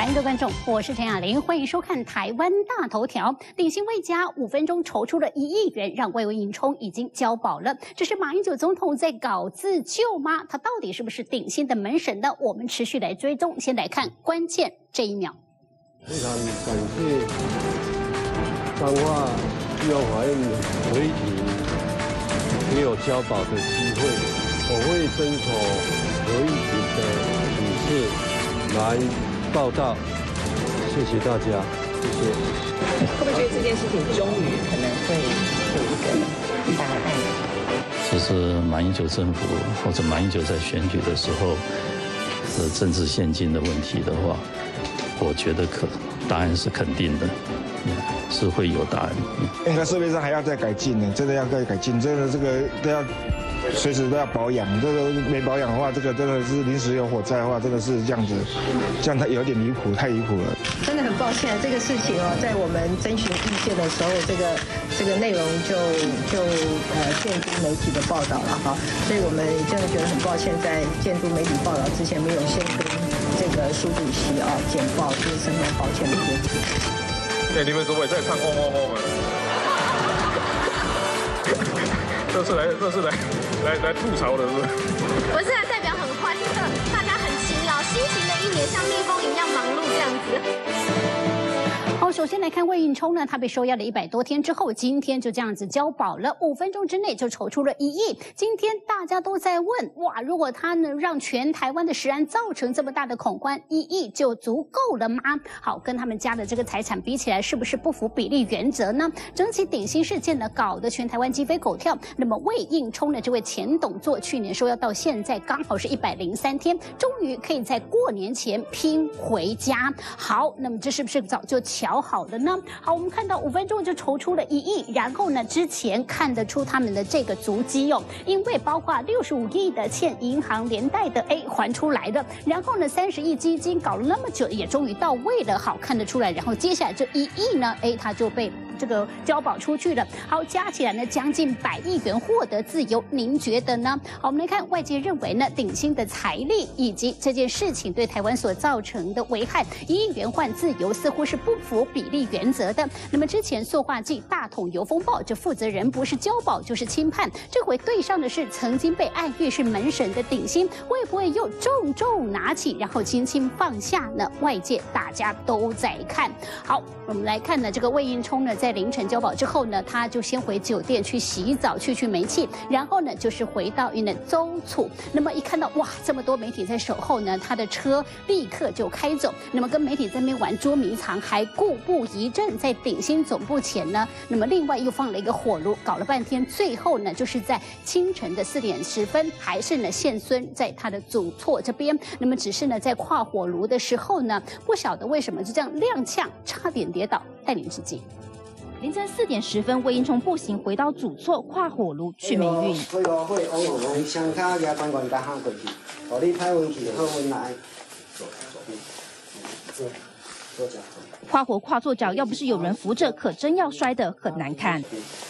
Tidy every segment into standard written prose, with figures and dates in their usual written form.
欢迎各位观众，我是陈雅玲，欢迎收看台湾大头条。鼎新魏家5分钟筹出了1亿元，让魏应充已经交保了。这是马英九总统在搞自救吗？他到底是不是鼎新的门神呢？我们持续来追踪。先来看关键这一秒。 非常感谢彰化地方法院委庭给我交保的机会，我会遵守合议庭的指示来报道。谢谢大家，谢谢。 会不会觉得这件事情终于可能会有一个答案？ 这是马英九政府或者马英九在选举的时候的政治现金的问题的话，我觉得答案是肯定的，是会有答案。 应该设备上还要再改进呢，真的要再改进，真的这个都要随时都要保养，这个没保养的话，这个真的是临时有火灾的话，真的是这样子，这样它有点离谱，太离谱了。 真的很抱歉，这个事情哦，在我们征询意见的时候，这个内容就建筑媒体的报道了哈，所以我们真的觉得很抱歉，在建筑媒体报道之前没有先跟这个苏主席简报，这是深感抱歉的一件事。 你们怎么也在唱轰轰轰啊？这是来吐槽的，是不是？ 我是来代表很欢乐，大家很勤劳，辛勤的一年像蜜蜂一样忙碌这样子。 好，首先来看魏应充呢，他被收押了100多天之后，今天就这样子交保了，5分钟之内就筹出了1亿。今天大家都在问，哇，如果他能让全台湾的食安造成这么大的恐慌，1亿就足够了吗？好，跟他们家的这个财产比起来，是不是不符比例原则呢？整起鼎新事件呢，搞得全台湾鸡飞狗跳。那么魏应充的这位前董座，去年收押到现在刚好是103天，终于可以在过年前拼回家。好，那么这是不是早就瞧好的呢？好，我们看到5分钟就筹出了1亿，然后呢，之前看得出他们的这个足迹哦，因为包括65亿的欠银行连带的还出来的，然后呢30亿基金搞了那么久也终于到位了，好看得出来，然后接下来这1亿呢，它就被这个交保出去了。好，加起来呢将近100亿元获得自由，您觉得呢？好，我们来看外界认为呢，鼎新的财力以及这件事情对台湾所造成的危害，1亿元换自由似乎是不符比例原则的。那么之前塑化剂大桶油风暴，这负责人不是交保就是轻判，这回对上的是曾经被暗喻是门神的鼎新，会不会又重重拿起，然后轻轻放下呢？外界大家都在看。好，我们来看呢，这个魏应充呢，在凌晨交保之后呢，他就先回酒店去洗澡，去煤气，然后呢就是回到云南邹厝。那么一看到哇，这么多媒体在守候呢，他的车立刻就开走。那么跟媒体在那边玩捉迷藏，还故布疑阵，在鼎新总部前呢，那么另外又放了一个火炉，搞了半天，最后呢就是在清晨的4点10分，还是呢现孙在他的祖厝这边。那么只是呢在跨火炉的时候呢，不晓得为什么就这样踉跄，差点跌倒。带领至今。 凌晨4点10分，魏应充步行回到主厝跨火炉去霉运。跨火跨错脚，要不是有人扶着，可真要摔得很难看。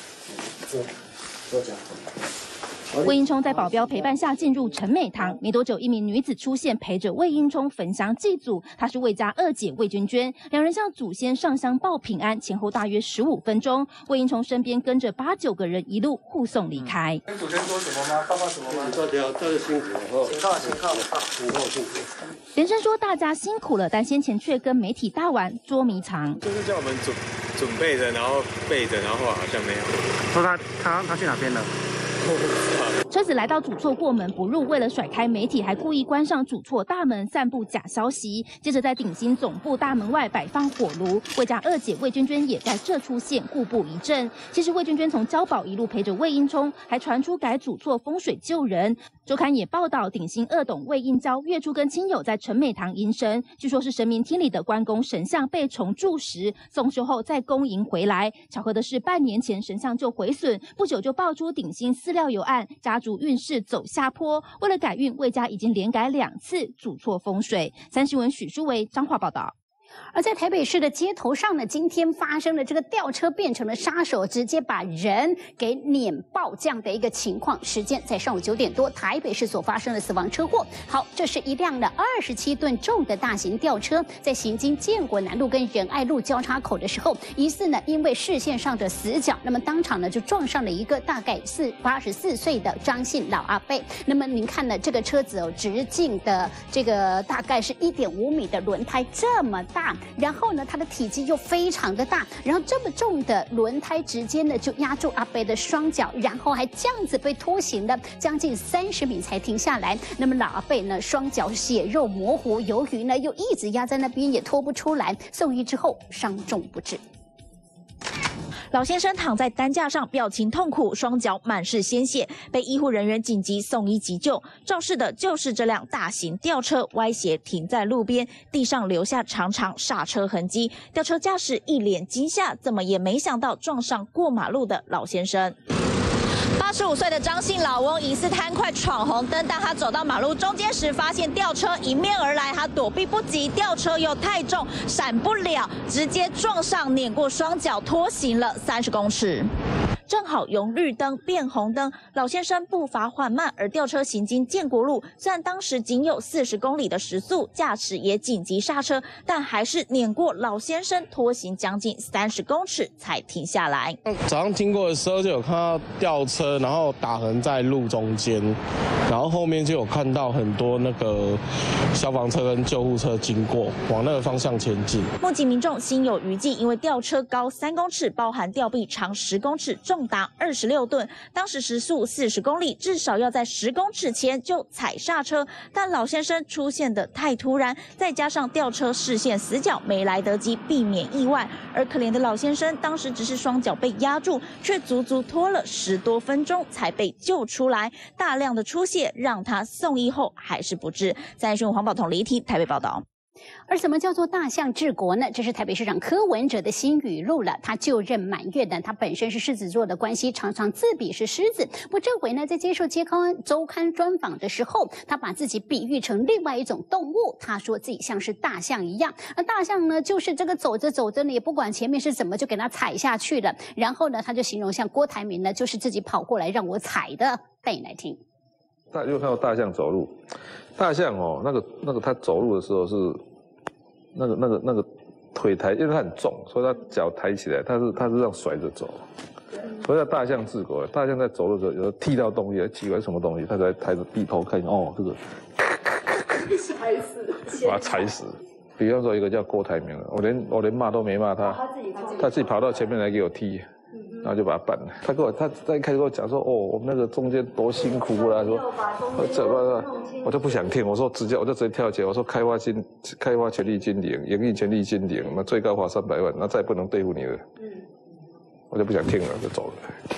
魏应充在保镖陪伴下进入陈美堂，没多久，一名女子出现，陪着魏应充焚香祭祖。她是魏家2姐魏娟娟，两人向祖先上香报平安，前后大约15分钟。魏应充身边跟着8、9个人一路护送离开。 跟祖先说什么吗？报告什么吗？ 大家辛苦了，辛苦。 连声说大家辛苦了，但先前却跟媒体大玩捉迷藏， 就是叫我们准备着，然后备着，然后好像没有。 说他去哪边了？ 车子来到主厝过门不入，为了甩开媒体，还故意关上主厝大门，散布假消息。接着在鼎新总部大门外摆放火炉，魏家2姐魏娟娟也在这出现，故布疑阵。其实魏娟娟从交保一路陪着魏应充，还传出改主厝风水救人。周刊也报道，鼎新2董魏应娇月初跟亲友在陈美堂迎神，据说是神明厅里的关公神像被虫蛀时，送修后再恭迎回来。巧合的是，半年前神像就毁损，不久就爆出鼎新饲料油案，家族运势走下坡。为了改运，魏家已经连改2次主错风水。3新闻许淑维彰化报道。 而在台北市的街头上呢，今天发生了这个吊车变成了杀手，直接把人给碾爆这样的一个情况。时间在上午9点多，台北市所发生的死亡车祸。好，这是一辆的27吨重的大型吊车，在行经建国南路跟仁爱路交叉口的时候，疑似呢因为视线上的死角，那么当场呢就撞上了一个大概84岁的张姓老阿伯。那么您看呢，这个车子直径的这个大概是1.5米的轮胎这么大。然后呢，它的体积又非常的大，然后这么重的轮胎直接呢就压住阿伯的双脚，然后还这样子被拖行了将近30米才停下来。那么老阿伯呢双脚血肉模糊，由于呢又一直压在那边也拖不出来，送医之后伤重不治。 老先生躺在担架上，表情痛苦，双脚满是鲜血，被医护人员紧急送医急救。肇事的就是这辆大型吊车，歪斜停在路边，地上留下长长刹车痕迹。吊车驾驶一脸惊吓，怎么也没想到撞上过马路的老先生。85岁的张姓老翁疑似贪快闯红灯，当他走到马路中间时，发现吊车迎面而来，他躲避不及，吊车又太重，闪不了，直接撞上，碾过双脚，拖行了30公尺。正好由绿灯变红灯，老先生步伐缓慢，而吊车行经建国路，虽然当时仅有40公里的时速，驾驶也紧急刹车，但还是碾过老先生，拖行将近30公尺才停下来。 早上经过的时候就有看到吊车，然后打横在路中间，然后后面就有看到很多那个消防车跟救护车经过，往那个方向前进。 目击民众心有余悸，因为吊车高3公尺，包含吊臂长10公尺，重达26吨，当时时速40公里，至少要在10公尺前就踩刹车。但老先生出现的太突然，再加上吊车视线死角，没来得及避免意外。而可怜的老先生当时只是双脚被压住，却足足拖了10多分钟才被救出来，大量的出血让他送医后还是不治。在新闻黄宝彤离题台北报道。 而什么叫做大象治国呢？这是台北市长柯文哲的新语录了。他就任满月的，他本身是狮子座的关系，常常自比是狮子。不过这回呢，在接受街刊周刊专访的时候，他把自己比喻成另外一种动物。他说自己像是大象一样，而大象呢，就是这个走着走着呢，也不管前面是怎么，就给他踩下去了。然后呢，他就形容像郭台铭呢，就是自己跑过来让我踩的。带你来听。 大家有看到大象走路，大象哦，那个它走路的时候是那个腿抬，因为它很重，所以它脚抬起来，它是这样甩着走，所以叫大象治国。大象在走的时候，有时候踢到东西，奇怪什么东西，它才抬着低头看，哦，这个踩死，把它踩死。比方说一个叫郭台铭，我连骂都没骂他，他自己跑到前面来给我踢。然后就把他办了。他在一开始跟我讲说，哦，我们那个中间多辛苦啦，说怎么，我就不想听。我就直接跳起来，我说开发权利金零，营运权利金零，那最高罚300万，那再也不能对付你了。我就不想听了，就走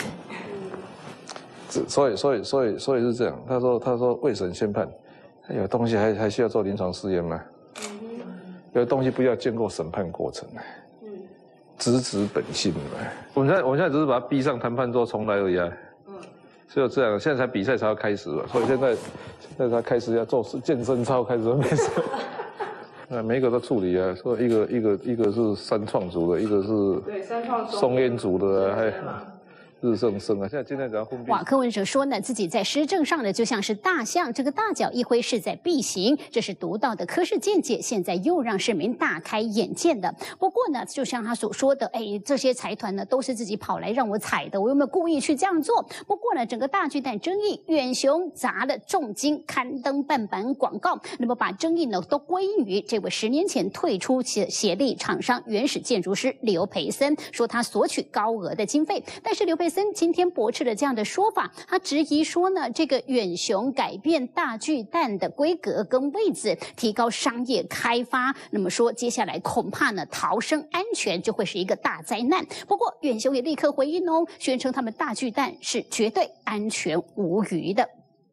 了。所以是这样。他说未审宣判，有东西还需要做临床试验吗？有的东西不要经过审判过程。直指本性嘛，我们现在只是把他逼上谈判桌重来而已啊。所以这样，现在才比赛才要开始嘛，所以现在才开始要做健身操，开始准备。每一个都处理啊，说一个是三创组的，一个是松烟组的，还有日升生啊，现在今天只要封闭。 柯文哲说呢，自己在施政上呢就像是大象，这个大脚一挥势在必行，这是独到的柯氏见解，现在又让市民大开眼界的。不过呢，就像他所说的，这些财团呢都是自己跑来让我踩的，我有没有故意去这样做？不过呢，整个大巨蛋争议，远雄砸了重金刊登半版广告，那么把争议呢都归因于这位10年前退出协力厂商原始建筑师刘培森，说他索取高额的经费，但是刘培森今天驳斥了这样的说法，他质疑说呢，这个远雄改变大巨蛋的规格跟位置，提高商业开发，那么说接下来恐怕呢逃生安全就会是一个大灾难。不过远雄也立刻回应哦，宣称他们大巨蛋是绝对安全无虞的。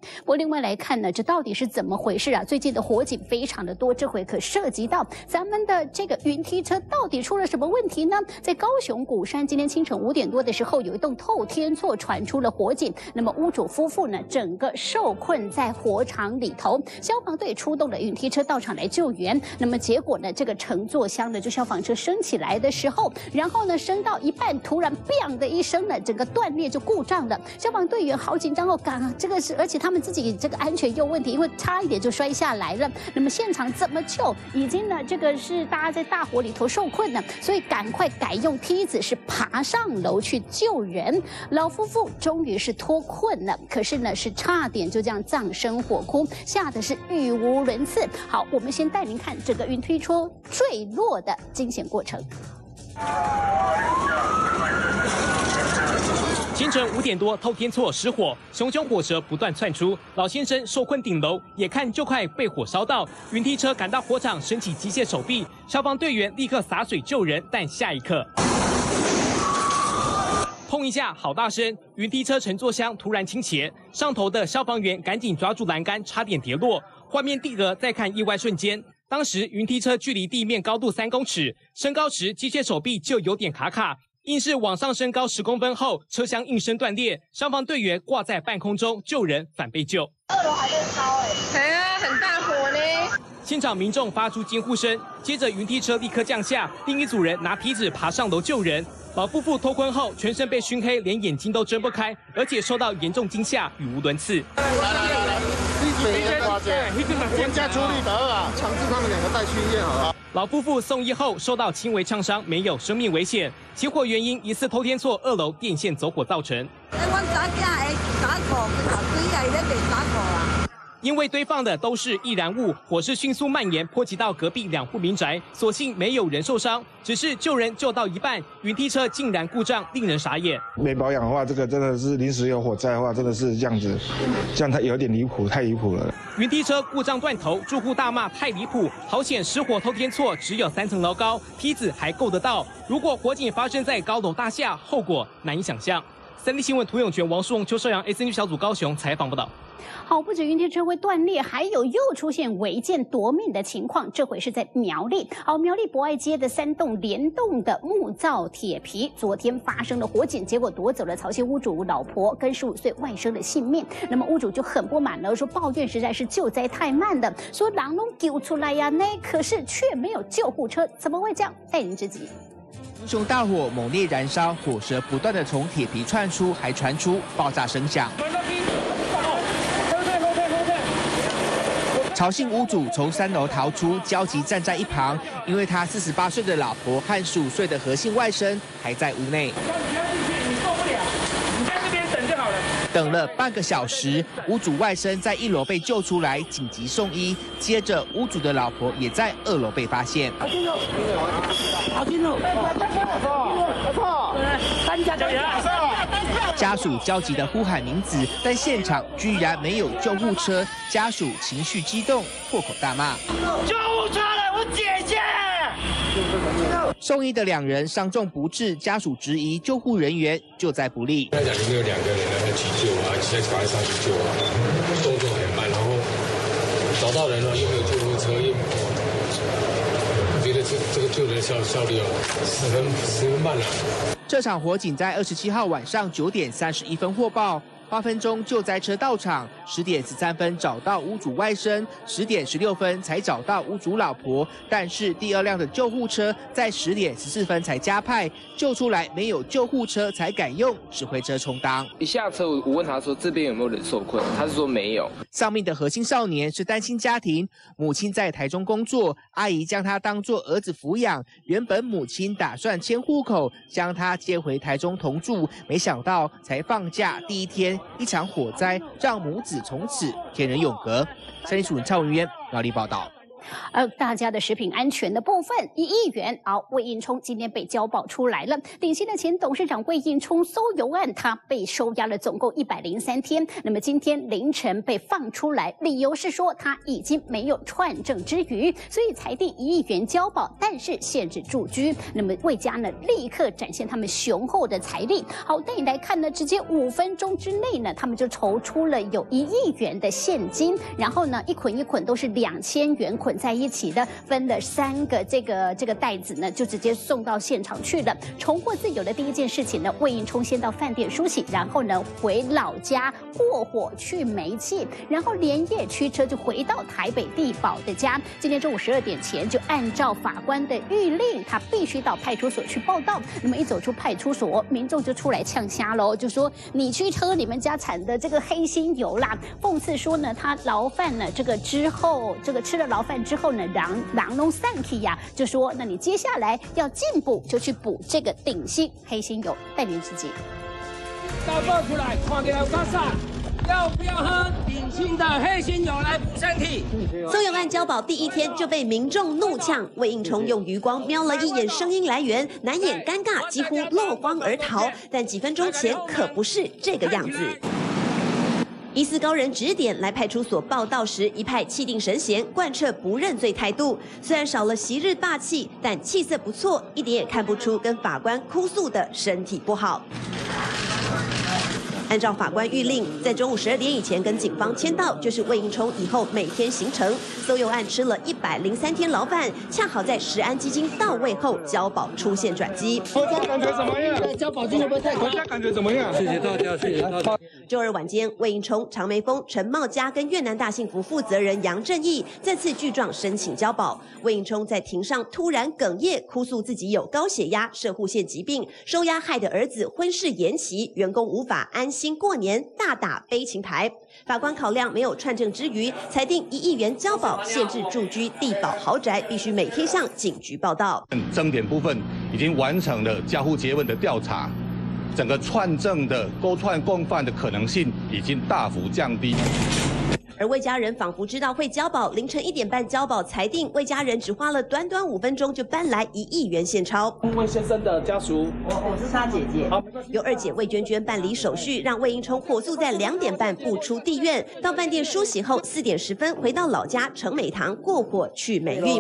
不过另外来看呢，这到底是怎么回事啊？最近的火警非常的多，这回可涉及到咱们的这个云梯车到底出了什么问题呢？在高雄鼓山，今天清晨5点多的时候，有一栋透天厝传出了火警，那么屋主夫妇呢，整个受困在火场里头，消防队出动了云梯车到场来救援。那么结果呢，这个乘坐箱呢，就消防车升起来的时候，然后呢升到一半，突然 biang 的一声呢，整个断裂就故障了。消防队员好紧张哦，这个是，而且他们自己这个安全有问题，因为差一点就摔下来了。那么现场怎么救？已经呢，这个是大家在大火里头受困了，所以赶快改用梯子，是爬上楼去救人。老夫妇终于是脱困了，可是呢，是差点就这样葬身火窟，吓得是语无伦次。好，我们先带您看整个云梯车坠落的惊险过程。 清晨5点多，透天厝失火，熊熊火舌不断窜出，老先生受困顶楼，眼看就快被火烧到。云梯车赶到火场，升起机械手臂，消防队员立刻洒水救人，但下一刻，砰一下，好大声！云梯车乘坐箱突然倾斜，上头的消防员赶紧抓住栏杆，差点跌落。画面定格，再看意外瞬间。 当时云梯车距离地面高度3公尺，升高时机械手臂就有点卡，硬是往上升高10公分后，车厢应声断裂。消防队员挂在半空中救人，反被救。 2楼还在烧哎，啊，很大火呢。 现场民众发出惊呼声，接着云梯车立刻降下，另一组人拿梯子爬上楼救人。老夫妇脱困后，全身被熏黑，连眼睛都睁不开，而且受到严重惊吓，语无伦次。 人家处理得啊，强制他们2个带去医院好了。 老夫妇送医后受到轻微烫伤，没有生命危险。起火原因疑似透天厝2楼电线走火造成。因为堆放的都是易燃物，火势迅速蔓延，波及到隔壁2户民宅，所幸没有人受伤。只是救人救到一半，云梯车竟然故障，令人傻眼。 没保养的话，这个真的是临时有火灾的话，真的是这样子，这样它有点离谱，太离谱了。 云梯车故障断头，住户大骂太离谱，好险失火透天厝只有3层楼高，梯子还够得到。如果火警发生在高楼大厦，后果难以想象。3立新闻涂永全、王树荣、邱少阳 ，SNG 小组高雄采访报道。 好，不止云梯车会断裂，还有又出现违建夺命的情况。这回是在苗栗，好，苗栗博爱街的3栋联动的木造铁皮，昨天发生了火警，结果夺走了曹姓屋主老婆跟15岁外甥的性命。那么屋主就很不满了，说抱怨实在是救灾太慢了，说人都救出来呀，可是却没有救护车，怎么会这样？带您直击。 熊熊大火猛烈燃烧，火舌不断的从铁皮窜出，还传出爆炸声响。曹姓屋主从3楼逃出，焦急站在一旁，因为他48岁的老婆和15岁的何姓外甥还在屋内。 你受不了，你在这边等就好了。 等了半个小时，屋主外甥在1楼被救出来，紧急送医。接着，屋主的老婆也在2楼被发现。 家属焦急地呼喊名字，但现场居然没有救护车，家属情绪激动，破口大骂：“ 救护车来，我姐姐！” 送医的2人伤重不治，家属质疑救护人员救灾不力。 那讲里面有2个人来急救啊，现在赶快上去救啊，动作很慢，然后找到人了又没有救护车，又我觉得这个救人效率十分慢了。 这场火警在27号晚上9点31分获报，8分钟救灾车到场，10点13分找到屋主外甥，10点16分才找到屋主老婆。但是第2辆的救护车在10点14分才加派，救出来没有救护车才敢用指挥车充当。 一下车，我问他说这边有没有人受困，他是说没有。 丧命的何姓少年是单亲家庭，母亲在台中工作，阿姨将他当作儿子抚养。原本母亲打算迁户口，将他接回台中同住，没想到才放假第1天，一场火灾让母子从此天人永隔。3立新闻蔡文渊苗栗报道。 大家的食品安全的部分，1亿元。好，魏应充今天被交保出来了。鼎新的前董事长魏应充搜油案，他被收押了总共103天。那么今天凌晨被放出来，理由是说他已经没有串证之余，所以裁定1亿元交保，但是限制住居。那么魏家呢，立刻展现他们雄厚的财力。好，带你来看呢，直接5分钟之内呢，他们就筹出了有1亿元的现金，然后呢，一捆一捆都是2000元捆在一起的，分了3个这个袋子呢，就直接送到现场去了。重获自由的第一件事情呢，魏应充先到饭店梳洗，然后呢回老家过火去煤气，然后连夜驱车就回到台北地保的家。今天中午12点前，就按照法官的谕令，他必须到派出所去报到。那么一走出派出所，民众就出来呛瞎喽，就说你去喝你们家产的这个黑心油啦，讽刺说呢，他牢饭呢这个之后，这个吃了牢饭之后呢，狼弄散气呀，就说那你接下来要进补就去补这个鼎新黑心油，带您直击。 倒报出来，看到有啥？要不要喝鼎新的黑心油来补身体？ 搜油案交保第1天就被民众怒呛，魏应充用余光瞄了一眼声音来源，难掩尴尬，几乎落荒而逃。但几分钟前可不是这个样子。疑似高人指点来派出所报到时，一派气定神闲，贯彻不认罪态度。虽然少了昔日霸气，但气色不错，一点也看不出跟法官哭诉的身体不好。按照法官谕令，在中午12点以前跟警方签到，就是魏应充以后每天行程。搜油案吃了103天牢饭，恰好在食安基金到位后交保出现转机。 回家感觉怎么样？交保金会不会太高？回家感觉怎么样？谢谢大家，谢谢大家。 周二晚间，魏应充、常梅峰、陈茂佳跟越南大幸福负责人杨正义再次具状申请交保。魏应充在庭上突然哽咽，哭诉自己有高血压、攝護腺疾病，收押害的儿子婚事延期，员工无法安心过年，大打悲情牌。法官考量没有串证之余，裁定1亿元交保，限制住居地保豪宅，必须每天向警局报到。 争点部分已经完成了家户诘问的调查，整个串证的勾串共犯的可能性已经大幅降低。 而魏家人仿佛知道会交保，凌晨1点半交保裁定，魏家人只花了短短5分钟就搬来1亿元现钞。 魏先生的家属， 我是他姐姐。由二姐魏娟娟办理手续，让魏应充火速在2点半步出地院，到饭店梳洗后4点10分回到老家成美堂过火去美运。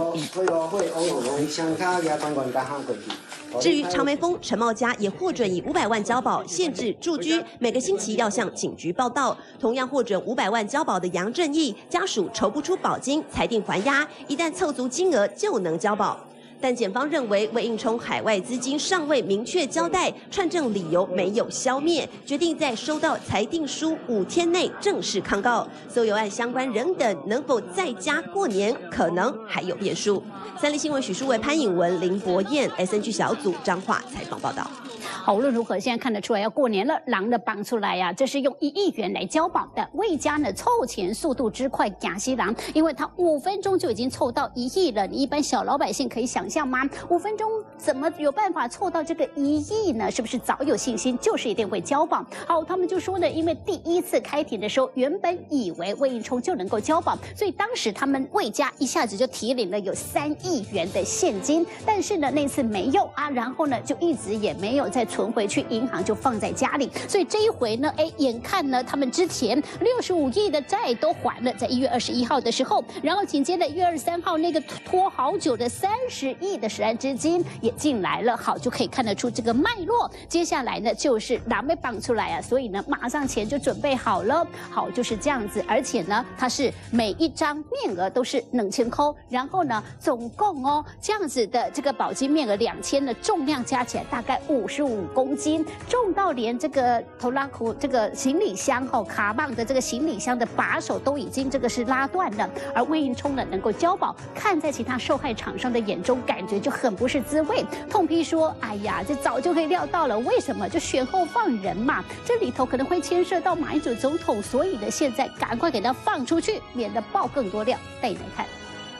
至于常梅峰、陈茂佳也获准以500万交保，限制住居，每个星期要向警局报到。同样获准500万交保的杨正义家属筹不出保金，裁定还押，一旦凑足金额就能交保。但检方认为魏应充海外资金尚未明确交代，串证理由没有消灭，决定在收到裁定书5天内正式抗告。搜油案相关人等能否在家过年，可能还有变数。三立新闻许淑伟、潘颖文、林博彦 SNG 小组彰化采访报道。 好，无论如何，现在看得出来要过年了，狼的绑出来呀，这是用1亿元来交保的。魏家呢凑钱速度之快，亚西郎，因为他5分钟就已经凑到1亿了。你一般小老百姓可以想象吗？5分钟怎么有办法凑到这个1亿呢？是不是早有信心，就是一定会交保？好，他们就说呢，因为第一次开庭的时候，原本以为魏应充就能够交保，所以当时他们魏家一下子就提领了有3亿元的现金，但是呢那次没有啊，然后呢就一直也没有再存回去银行，就放在家里。所以这一回呢，眼看呢他们之前65亿的债都还了，在1月21号的时候，然后紧接着1月23号那个拖好久的30亿的食安资金也进来了，好，就可以看得出这个脉络。接下来呢就是狼被绑出来啊，所以呢马上钱就准备好了，好，就是这样子。而且呢它是每一张面额都是2000块，然后呢总共这样子的这个保金面额2000的重量加起来大概55公斤，重到连这个头拉库这个行李箱卡棒的这个行李箱的把手都已经这个是拉断了。而魏应充呢能够交保，看在其他受害厂商的眼中，感觉就很不是滋味，痛批说：“哎呀，这早就可以料到了，为什么就选后放人嘛？这里头可能会牵涉到马英九总统，所以呢，现在赶快给他放出去，免得爆更多料。”带你来看。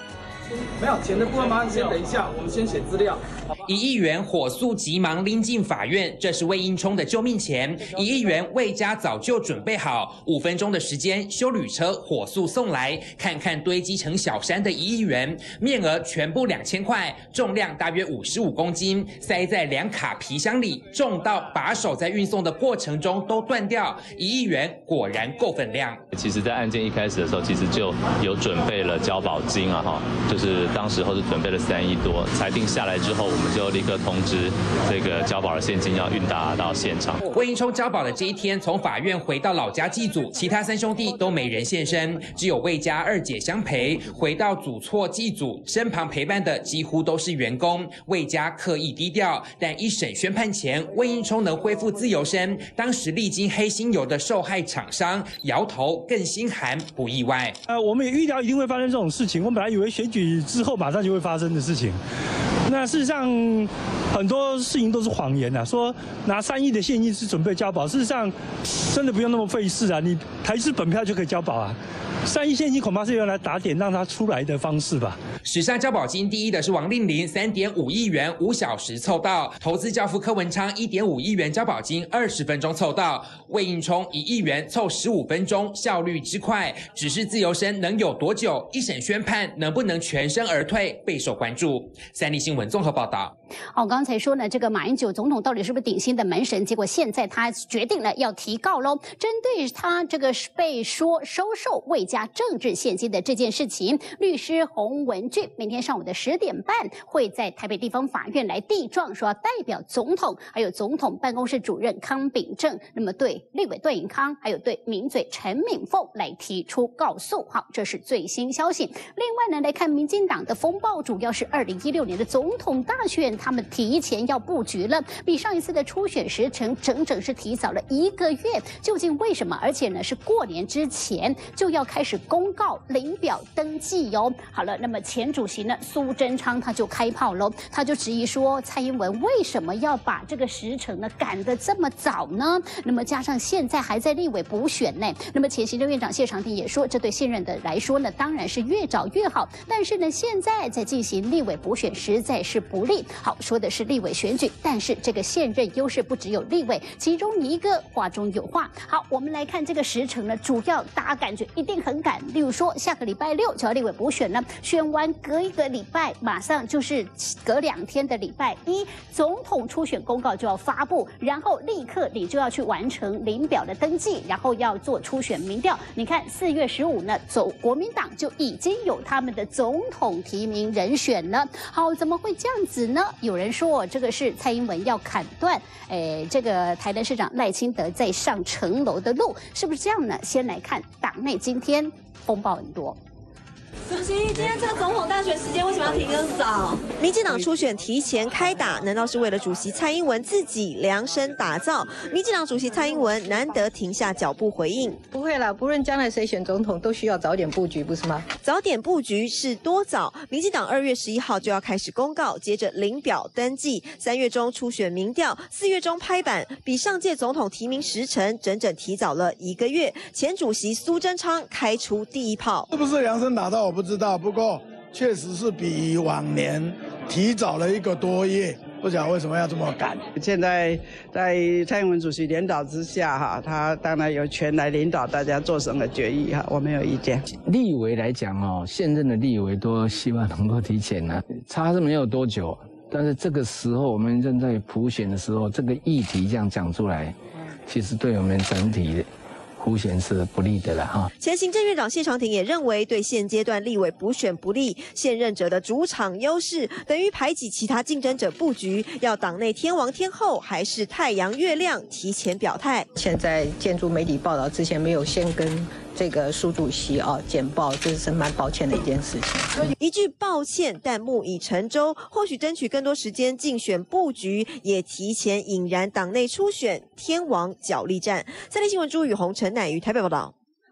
没有钱的部分吗？先等一下，我们先写资料。 1亿元火速急忙拎进法院，这是魏应充的救命钱。1亿元魏家早就准备好，5分钟的时间，休旅车火速送来。看看堆积成小山的1亿元，面额全部2000块，重量大约55公斤，塞在2卡皮箱里，重到把手在运送的过程中都断掉。1亿元果然够分量。 其实，在案件一开始的时候，其实就有准备了交保金啊，哈，就是当时候是准备了3亿多。裁定下来之后，我们就立刻通知这个交保的现金要运达到现场。 魏应充交保的这一天，从法院回到老家祭祖，其他3兄弟都没人现身，只有魏家2姐相陪。回到祖厝祭祖，身旁陪伴的几乎都是员工。魏家刻意低调，但一审宣判前，魏应充能恢复自由身，当时历经黑心油的受害厂商摇头，更心寒，不意外。 我们也预料一定会发生这种事情，我们本来以为选举之后马上就会发生的事情。那事实上，很多事情都是谎言啊，说拿3亿的现金是准备交保，事实上真的不用那么费事啊，你台资本票就可以交保啊。3亿现金恐怕是用来打点让它出来的方式吧。 史上交保金第一的是王令麟，3.5亿元5小时凑到；投资教父柯文昌1.5亿元交保金20分钟凑到；魏应充1亿元凑15分钟，效率之快。只是自由身能有多久？一审宣判能不能全身而退，备受关注。三立新闻综合报道。 刚才说呢，这个马英九总统到底是不是顶新的门神？结果现在他决定了要提告喽。针对他这个被说收受魏家政治现金的这件事情，律师洪文俊明天上午的10点半会在台北地方法院来递状，说要代表总统还有总统办公室主任康秉正，那么对立委段永康还有对名嘴陈敏凤来提出告诉。好，这是最新消息。另外呢，来看民进党的风暴，主要是2016年的总统大选，他们提前要布局了，比上一次的初选时程整整是提早了1个月。究竟为什么？而且呢，是过年之前就要开始公告领表登记哟。好了，那么前主席呢苏贞昌他就开炮喽，他就质疑说蔡英文为什么要把这个时程呢赶得这么早呢？那么加上现在还在立委补选呢，那么前行政院长谢长廷也说，这对现任的来说呢，当然是越早越好，但是呢，现在在进行立委补选实在是不利。好，说的是立委选举，但是这个现任优势不只有立委，其中一个话中有话。好，我们来看这个时程呢，主要大家感觉一定很赶，例如说下个礼拜6就要立委补选了，选完隔一个礼拜，马上就是隔2天的礼拜1，总统初选公告就要发布，然后立刻你就要去完成领表的登记，然后要做初选民调。你看4月15呢，国民党就已经有他们的总统提名人选了。好，怎么会这样子呢？有人说这个是蔡英文要砍断这个台南市长赖清德在上城楼的路，是不是这样呢？先来看党内今天风暴很多。 主席，今天这个总统大选时间为什么要提更早？民进党初选提前开打，难道是为了主席蔡英文自己量身打造？民进党主席蔡英文难得停下脚步回应： 不会啦，不论将来谁选总统，都需要早点布局，不是吗？ 早点布局是多早？民进党2月11号就要开始公告，接着领表登记，3月中初选民调，4月中拍板，比上届总统提名时程整整提早了1个月。前主席苏贞昌开出第一炮， 是不是量身打造？我不知道，不过确实是比往年提早了1个多月，不晓得为什么要这么赶。 现在在蔡英文主席领导之下，哈，他当然有权来领导大家做什么决议，哈，我没有意见。 立委来讲哦，现任的立委都希望能够提前呢，差是没有多久，但是这个时候我们正在普选的时候，这个议题这样讲出来，其实对我们整体普选是不利的了哈。 前行政院长谢长廷也认为，对现阶段立委补选不利，现任者的主场优势等于排挤其他竞争者布局，要党内天王天后还是太阳月亮提前表态。 现在建筑媒体报道之前没有先跟这个苏主席简报，这是蛮抱歉的一件事情。 一句抱歉，但木已成舟，或许争取更多时间竞选布局，也提前引燃党内初选天王角力战。三立新闻朱宇红、陈乃瑜台北报道。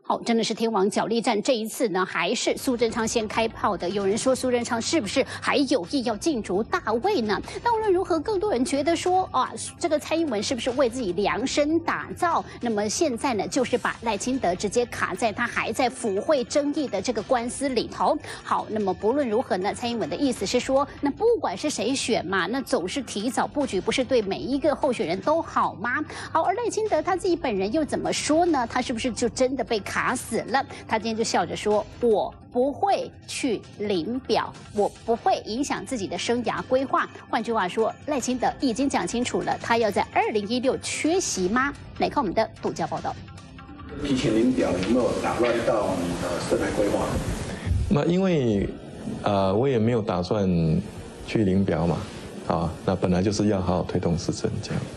好，真的是天王角力战。这一次呢，还是苏贞昌先开炮的。有人说苏贞昌是不是还有意要竞逐大位呢？但无论如何，更多人觉得说啊，这个蔡英文是不是为自己量身打造？那么现在呢，就是把赖清德直接卡在他还在府会争议的这个官司里头。好，那么不论如何呢，蔡英文的意思是说，那不管是谁选嘛，那总是提早布局，不是对每一个候选人都好吗？好，而赖清德他自己本人又怎么说呢？他是不是就真的被卡死了？他今天就笑着说：“我不会去领表，我不会影响自己的生涯规划。”换句话说，赖清德已经讲清楚了，他要在2016缺席吗？来看我们的独家报道。 提前领表有没有打乱到你的生涯规划？ 那因为我也没有打算去领表嘛，那本来就是要好好推动施政这样。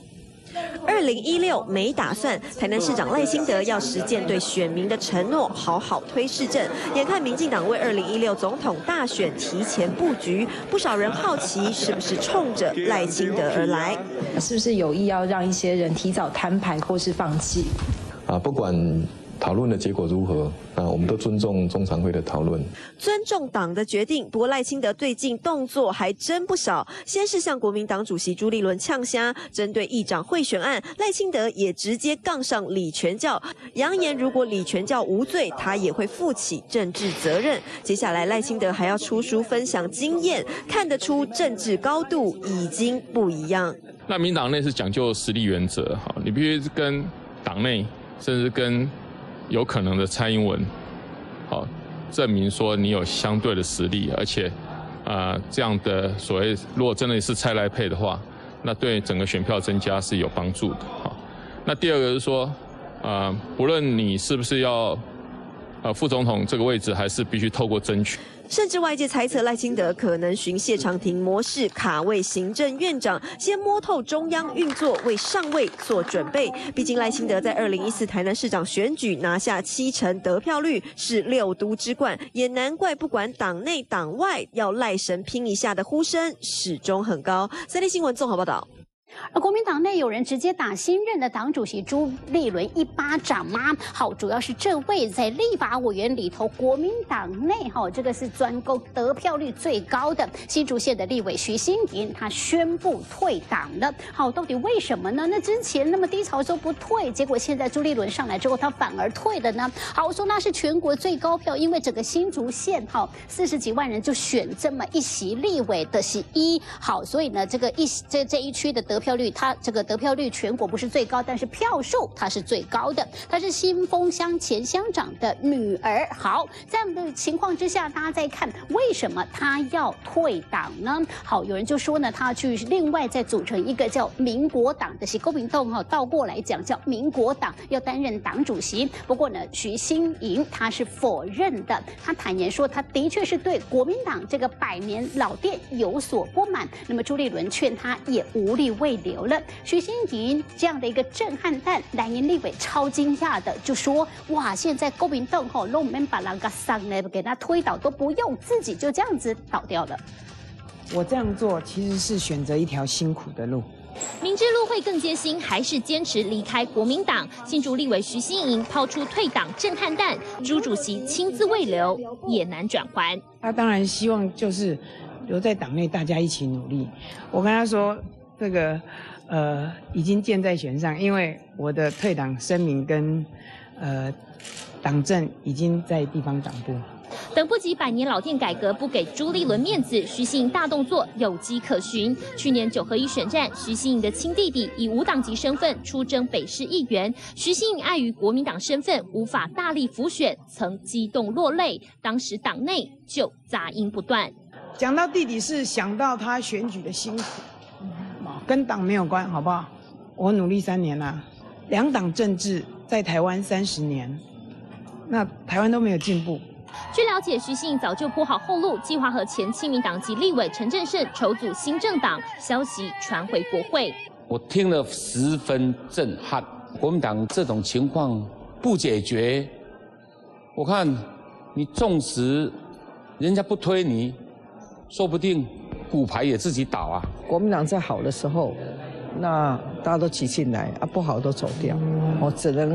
2016没打算，台南市长赖清德要实践对选民的承诺，好好推市政。眼看民进党为2016总统大选提前布局，不少人好奇是不是冲着赖清德而来， 是不是有意要让一些人提早摊牌或是放弃？ 不管讨论的结果如何，我们都尊重中常会的讨论， 尊重党的决定。不过赖清德最近动作还真不少，先是向国民党主席朱立伦呛虾，针对议长贿选案，赖清德也直接杠上李全教，扬言如果李全教无罪，他也会负起政治责任。接下来赖清德还要出书分享经验，看得出政治高度已经不一样。 那民党内是讲究实力原则，你必须跟党内甚至跟有可能的蔡英文，证明说你有相对的实力，而且，这样的所谓如果真的是蔡赖配的话，那对整个选票增加是有帮助的。那第二个是说，不论你是不是要副总统这个位置，还是必须透过争取。 甚至外界猜测赖清德可能循谢长廷模式卡位行政院长，先摸透中央运作，为上位做准备。毕竟赖清德在2014台南市长选举拿下70%得票率，是6都之冠，也难怪不管党内党外，要赖神拼一下的呼声始终很高。3立新闻综合报道。 而国民党内有人直接打新任的党主席朱立伦一巴掌吗？好，主要是这位在立法委员里头，国民党内这个是专攻得票率最高的新竹县的立委徐欣莹，他宣布退党了。好，到底为什么呢？那之前那么低潮的时候不退，结果现在朱立伦上来之后，他反而退了呢？好，我说那是全国最高票，因为整个新竹县40几万人就选这么一席立委的席1，好，所以呢这一区的得票率，它这个得票率全国不是最高，但是票数它是最高的。她是新丰乡前乡长的女儿。好，这样的情况之下，大家再看为什么她要退党呢？好，有人就说呢，她要去另外再组成一个叫民国党的，是郭明栋倒过来讲叫民国党，要担任党主席。不过呢，徐欣莹她是否认的，她坦言说，她的确是对国民党这个100年老店有所不满。那么朱立伦劝她也无力未留了。徐欣莹这样的一个震撼弹，蓝营立委超惊讶的就说：“哇，现在国民党都没把人家上来给他推倒，都不用，自己就这样子倒掉了。” 我这样做其实是选择一条辛苦的路。 明知路会更艰辛，还是坚持离开国民党。新竹立委徐欣莹抛出退党震撼弹，朱主席亲自未留，也难转圜。 他当然希望就是留在党内，大家一起努力。我跟他说，这个已经箭在弦上，因为我的退党声明跟党政已经在地方党部。 等不及100年老店改革，不给朱立伦面子，徐欣莹大动作有迹可循。去年9合1选战，徐欣莹的亲弟弟以无党籍身份出征北市议员，徐欣莹碍于国民党身份无法大力辅选，曾激动落泪。当时党内就杂音不断。 讲到弟弟是想到他选举的辛苦，跟党没有关，好不好？我努力3年啦，2党政治在台湾30年，那台湾都没有进步。 据了解，徐欣莹早就铺好后路，计划和前亲民党籍立委陈振胜筹组新政党，消息传回国会。 我听了十分震撼，国民党这种情况不解决，我看你纵使人家不推你，说不定骨牌也自己倒啊。 国民党在好的时候，那大家都挤进来啊，不好都走掉，我只能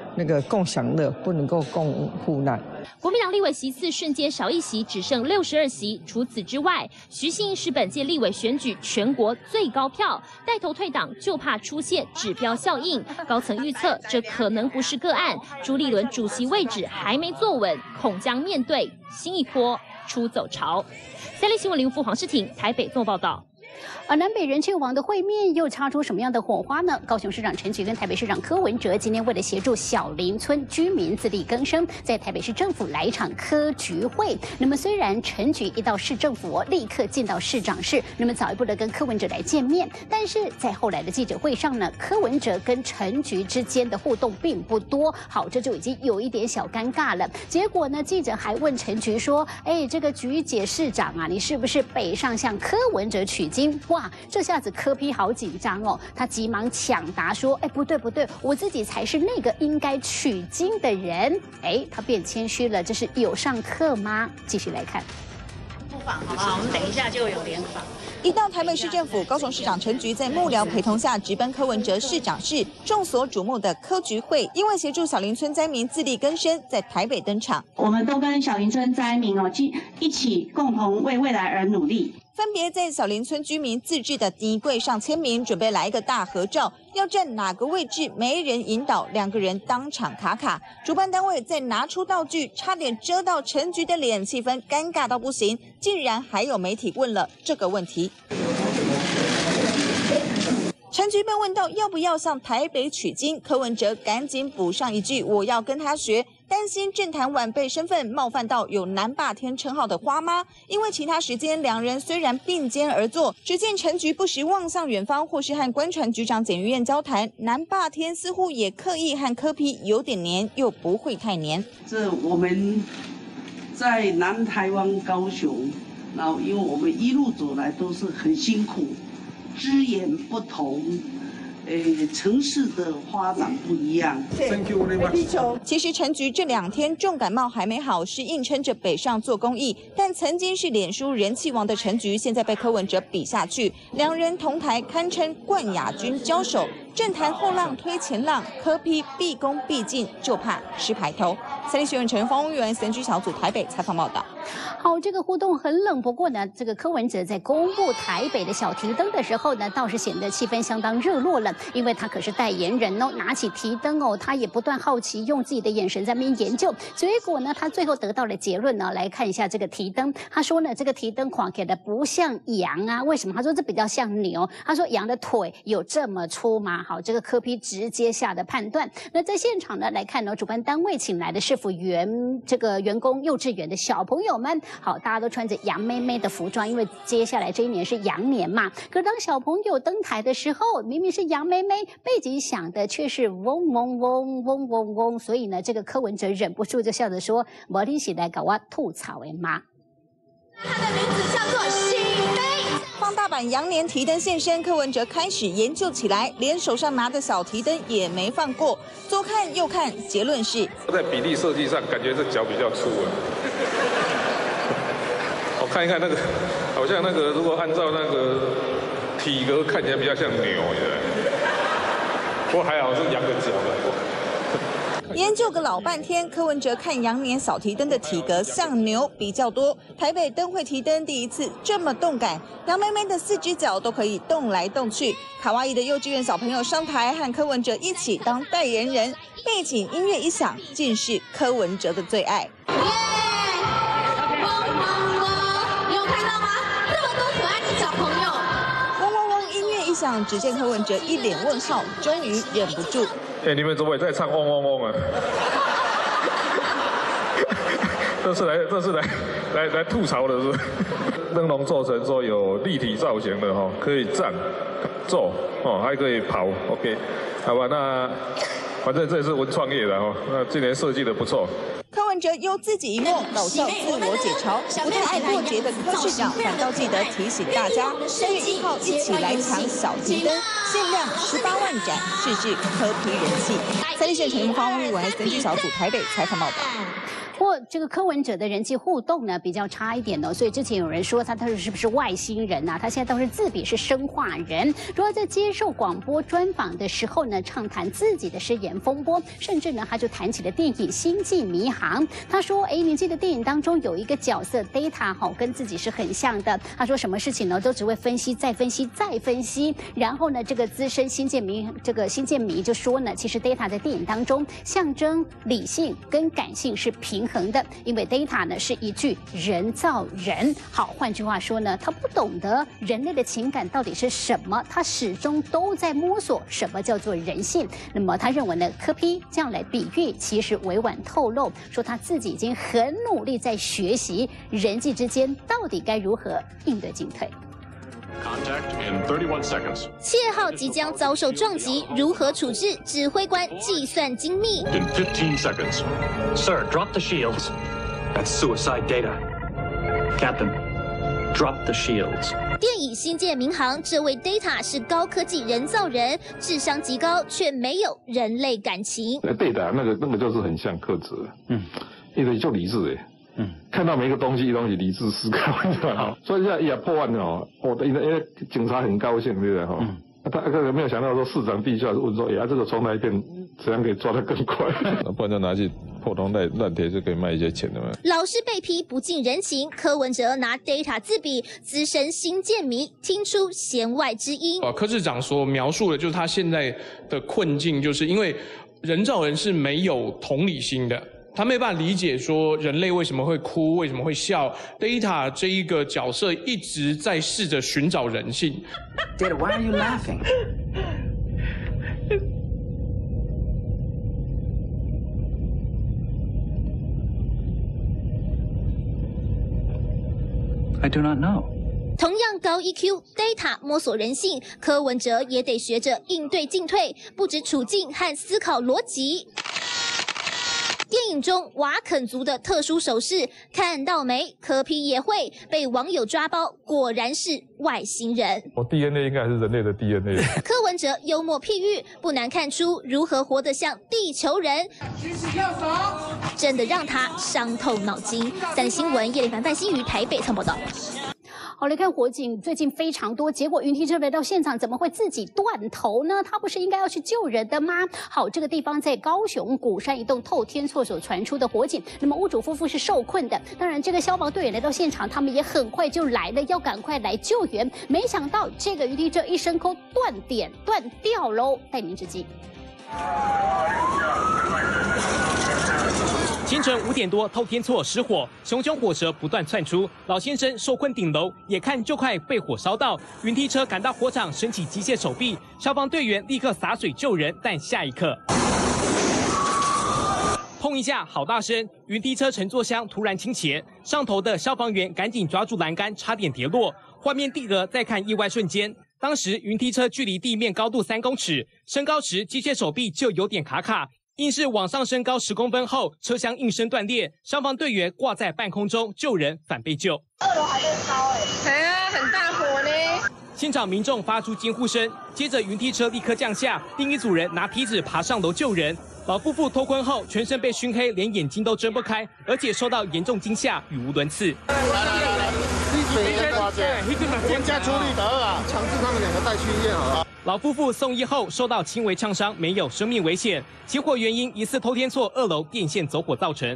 那个共享乐，不能够共患难。 国民党立委席次瞬间少一席，只剩62席。除此之外，徐信是本届立委选举全国最高票，带头退党就怕出现指标效应。高层预测这可能不是个案，朱立伦主席位置还没坐稳，恐将面对新一波出走潮。三立新闻林富黄世廷台北做报道。 而南北人气王的会面又擦出什么样的火花呢？高雄市长陈菊跟台北市长柯文哲今天为了协助小林村居民自力更生，在台北市政府来一场柯菊会。那么虽然陈菊一到市政府立刻进到市长室，那么早一步的跟柯文哲来见面，但是在后来的记者会上呢，柯文哲跟陈菊之间的互动并不多，好，这就已经有一点小尴尬了。结果呢，记者还问陈菊说：“哎，这个菊姐市长啊，你是不是北上向柯文哲取经？”哇，这下子柯 P 好紧张哦，他急忙抢答说：“哎，不对不对，我自己才是那个应该取经的人。”哎，他变谦虚了，这是有上课吗？继续来看。 不妨好不好？我们等一下就有联访。 一到台北市政府，高雄市长陈菊在幕僚陪同下直奔柯文哲市长室，众所瞩目的柯菊会，因为协助小林村灾民自力更生，在台北登场。 我们都跟小林村灾民一起共同为未来而努力。 分别在小林村居民自制的第一柜上签名，准备来一个大合照。要站哪个位置，没人引导，两个人当场卡卡。主办单位再拿出道具，差点遮到陈菊的脸，气氛尴尬到不行。竟然还有媒体问了这个问题。陈菊被问到要不要向台北取经，柯文哲赶紧补上一句：“我要跟他学。”担心政坛晚辈身份冒犯到有南霸天称号的花妈，因为其他时间两人虽然并肩而坐，只见陈菊不时望向远方，或是和观传局长简玉燕交谈，南霸天似乎也刻意和柯 P 有点黏，又不会太黏。 这我们在南台湾高雄，然后因为我们一路走来都是很辛苦，资源不同。城市的发展不一样。 其实陈菊这2天重感冒还没好，是硬撑着北上做公益。但曾经是脸书人气王的陈菊，现在被柯文哲比下去，两人同台堪称冠亚军交手。政坛后浪推前浪，柯 P 毕恭毕敬，就怕吃排头。三立新闻陈方务员SNG小组台北采访报道。 好，这个互动很冷，不过呢，这个柯文哲在公布台北的小提灯的时候呢，倒是显得气氛相当热络了，因为他可是代言人哦，拿起提灯哦，他也不断好奇，用自己的眼神在那边研究，结果呢，他最后得到了结论呢，来看一下这个提灯，他说呢，这个提灯看起来不像羊啊，为什么？他说这比较像牛，他说羊的腿有这么粗吗？好，这个柯 P 直接下的判断。那在现场呢来看呢，主办单位请来的市府员工幼稚园的小朋友们。好，大家都穿着杨妹妹的服装，因为接下来这一年是羊年嘛。可当小朋友登台的时候，明明是杨妹妹，背景响的却是嗡嗡嗡嗡嗡嗡，所以呢，这个柯文哲忍不住就笑着说：“我你是来搞我吐槽的吗？” 他的名字叫做喜杯。放大版羊年提灯现身，柯文哲开始研究起来，连手上拿的小提灯也没放过，左看右看，结论是： 在比例设计上，感觉这脚比较粗了。我看一看那个，好像那个如果按照那个体格看起来比较像牛的，不过还好是羊的脚。 研究个老半天，柯文哲看羊年小提灯的体格像牛比较多。台北灯会提灯第一次这么动感，杨妹妹的4只脚都可以动来动去。卡哇伊的幼稚园小朋友上台和柯文哲一起当代言人，背景音乐一响，竟是柯文哲的最爱。想只见柯文哲一脸问号，终于忍不住。 你们怎么也在唱嗡嗡嗡啊？这是来吐槽的是，灯笼做成说有立体造型的哈，可以站、坐哦，还可以跑。OK， 好吧，那反正这也是文创业的哈，那今年设计的不错。 柯文哲又自己一默，搞笑自我解嘲。不太爱过节的柯市长反倒记得提醒大家，3月1号一起来抢小提灯，限量18万盏，试试柯 P 人气。三立县陈方务文SNG小组台北采访报道。 不过这个柯文哲的人际互动呢比较差一点哦，所以之前有人说他是不是外星人啊？他现在倒是自比是生化人。主要在接受广播专访的时候呢，畅谈自己的失言风波，甚至呢他就谈起了电影《星际迷航》。他说：“你记得电影当中有一个角色 Data 跟自己是很像的。他说什么事情呢都只会分析再分析再分析。然后呢，这个资深星舰迷就说呢，其实 Data 在电影当中象征理性跟感性是平衡的，因为 Data 呢是一具人造人。好，换句话说呢，他不懂得人类的情感到底是什么，他始终都在摸索什么叫做人性。那么他认为呢，柯 P 这样来比喻，其实委婉透露说他自己已经很努力在学习人际之间到底该如何应对进退。 7号即将遭受撞击，如何处置？指挥官计算精密。 In 15 seconds, sir, drop the shields. That's suicide data. Captain, drop the shields. 电影《星舰民航》，这位 Data 是高科技人造人，智商极高，却没有人类感情。 Data 那个就是很像柯哲，因为就理智看到每一个东西理智思考，所以也破案了因为警察很高兴，对不对哈？他没有想到说市长地下问说，这个重来一遍，怎样可以抓得更快？ 不然就拿去破铜烂铁就可以卖一些钱的嘛。 老是被批不近人情，柯文哲拿 Data 自比，资深星舰迷听出弦外之音。 柯市长所描述的就是他现在的困境，就是因为人造人是没有同理心的。他没办法理解说人类为什么会哭，为什么会笑。Data 这一个角色一直在试着寻找人性。 Data, why are you laughing? I do not know. 同样高 EQ，Data 摸索人性，柯文哲也得学着应对进退，不止处境和思考逻辑。电影中瓦肯族的特殊手势，看到没？柯 P 也会，被网友抓包，果然是外星人。 我 DNA 应该还是人类的 DNA。 柯文哲幽默譬喻，不难看出如何活得像地球人，真的让他伤透脑筋。3立新闻叶立凡、范欣瑜台北采访报道。 好，来看火警最近非常多，结果云梯车来到现场，怎么会自己断头呢？他不是应该要去救人的吗？好，这个地方在高雄鼓山一栋透天厝所传出的火警，那么屋主夫妇是受困的。当然，这个消防队员来到现场，他们也很快就来了，要赶快来救援。没想到这个云梯车一升空断掉喽，带您直击。 清晨5点多，透天厝失火，熊熊火舌不断窜出，老先生受困顶楼，眼看就快被火烧到。云梯车赶到火场，升起机械手臂，消防队员立刻洒水救人，但下一刻，砰一下，好大声！云梯车乘坐箱突然倾斜，上头的消防员赶紧抓住栏杆，差点跌落。画面定格，再看意外瞬间。当时云梯车距离地面高度3公尺，升高时机械手臂就有点卡。硬是往上升高10公分后，车厢应声断裂，消防队员挂在半空中救人，反被救。 2楼还在烧对啊，很大火呢。 现场民众发出惊呼声，接着云梯车立刻降下，另一组人拿梯子爬上楼救人。老夫妇脱困后，全身被熏黑，连眼睛都睁不开，而且受到严重惊吓，语无伦次。 人家处理得啊，强制他们2个带去医院啊。 老夫妇送医后受到轻微烫伤，没有生命危险。起火原因疑似透天厝2楼电线走火造成。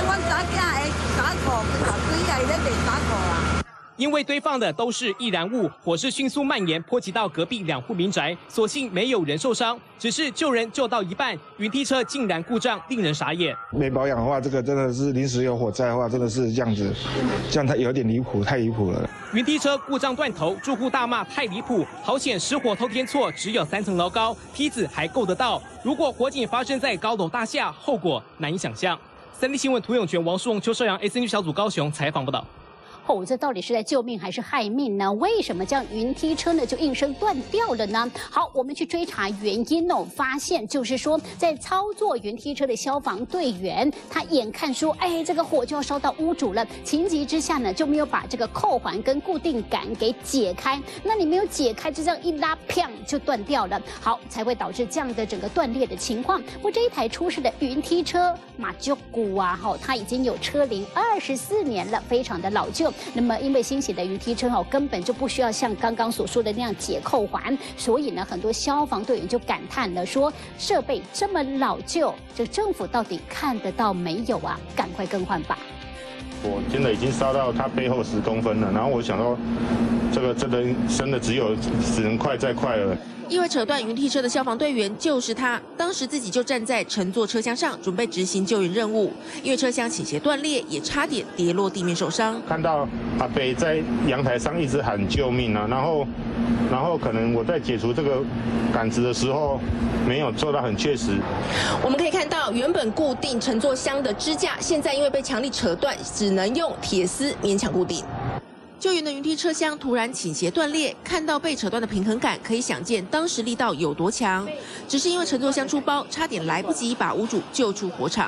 因为堆放的都是易燃物，火势迅速蔓延，波及到隔壁2户民宅，所幸没有人受伤。只是救人救到一半，云梯车竟然故障，令人傻眼。 没保养的话，这个真的是临时有火灾的话，真的是这样子，这样它有点离谱，太离谱了。 云梯车故障断头，住户大骂太离谱，好险失火透天厝只有3层楼高，梯子还够得到。如果火警发生在高楼大厦，后果难以想象。3立新闻涂永全、王淑荣、邱少阳 SNG 小组高雄采访报道。 这到底是在救命还是害命呢？为什么这样云梯车呢就应声断掉了呢？好，我们去追查原因哦，发现就是说，在操作云梯车的消防队员，他眼看说，这个火就要烧到屋主了，情急之下呢，就没有把这个扣环跟固定杆给解开。那你没有解开，就这样一拉，砰就断掉了。好，才会导致这样的整个断裂的情况。不过这一台出事的云梯车马厩谷啊，它已经有车龄24年了，非常的老旧。那么因为新型的云梯车根本就不需要像刚刚所说的那样解扣环，所以呢，很多消防队员就感叹了说，设备这么老旧，这政府到底看得到没有啊？赶快更换吧。 我真的已经烧到它背后10公分了，然后我想到，这个真的真的只能快再快了。 意外扯断云梯车的消防队员就是他，当时自己就站在乘坐车厢上，准备执行救援任务。因为车厢倾斜断裂，也差点跌落地面受伤。 看到阿北在阳台上一直喊救命啊，然后可能我在解除这个杆子的时候，没有做到很确实。 我们可以看到，原本固定乘坐箱的支架，现在因为被强力扯断，只能用铁丝勉强固定。救援的云梯车厢突然倾斜断裂，看到被扯断的平衡杆，可以想见当时力道有多强。只是因为乘坐箱出包，差点来不及把屋主救出火场。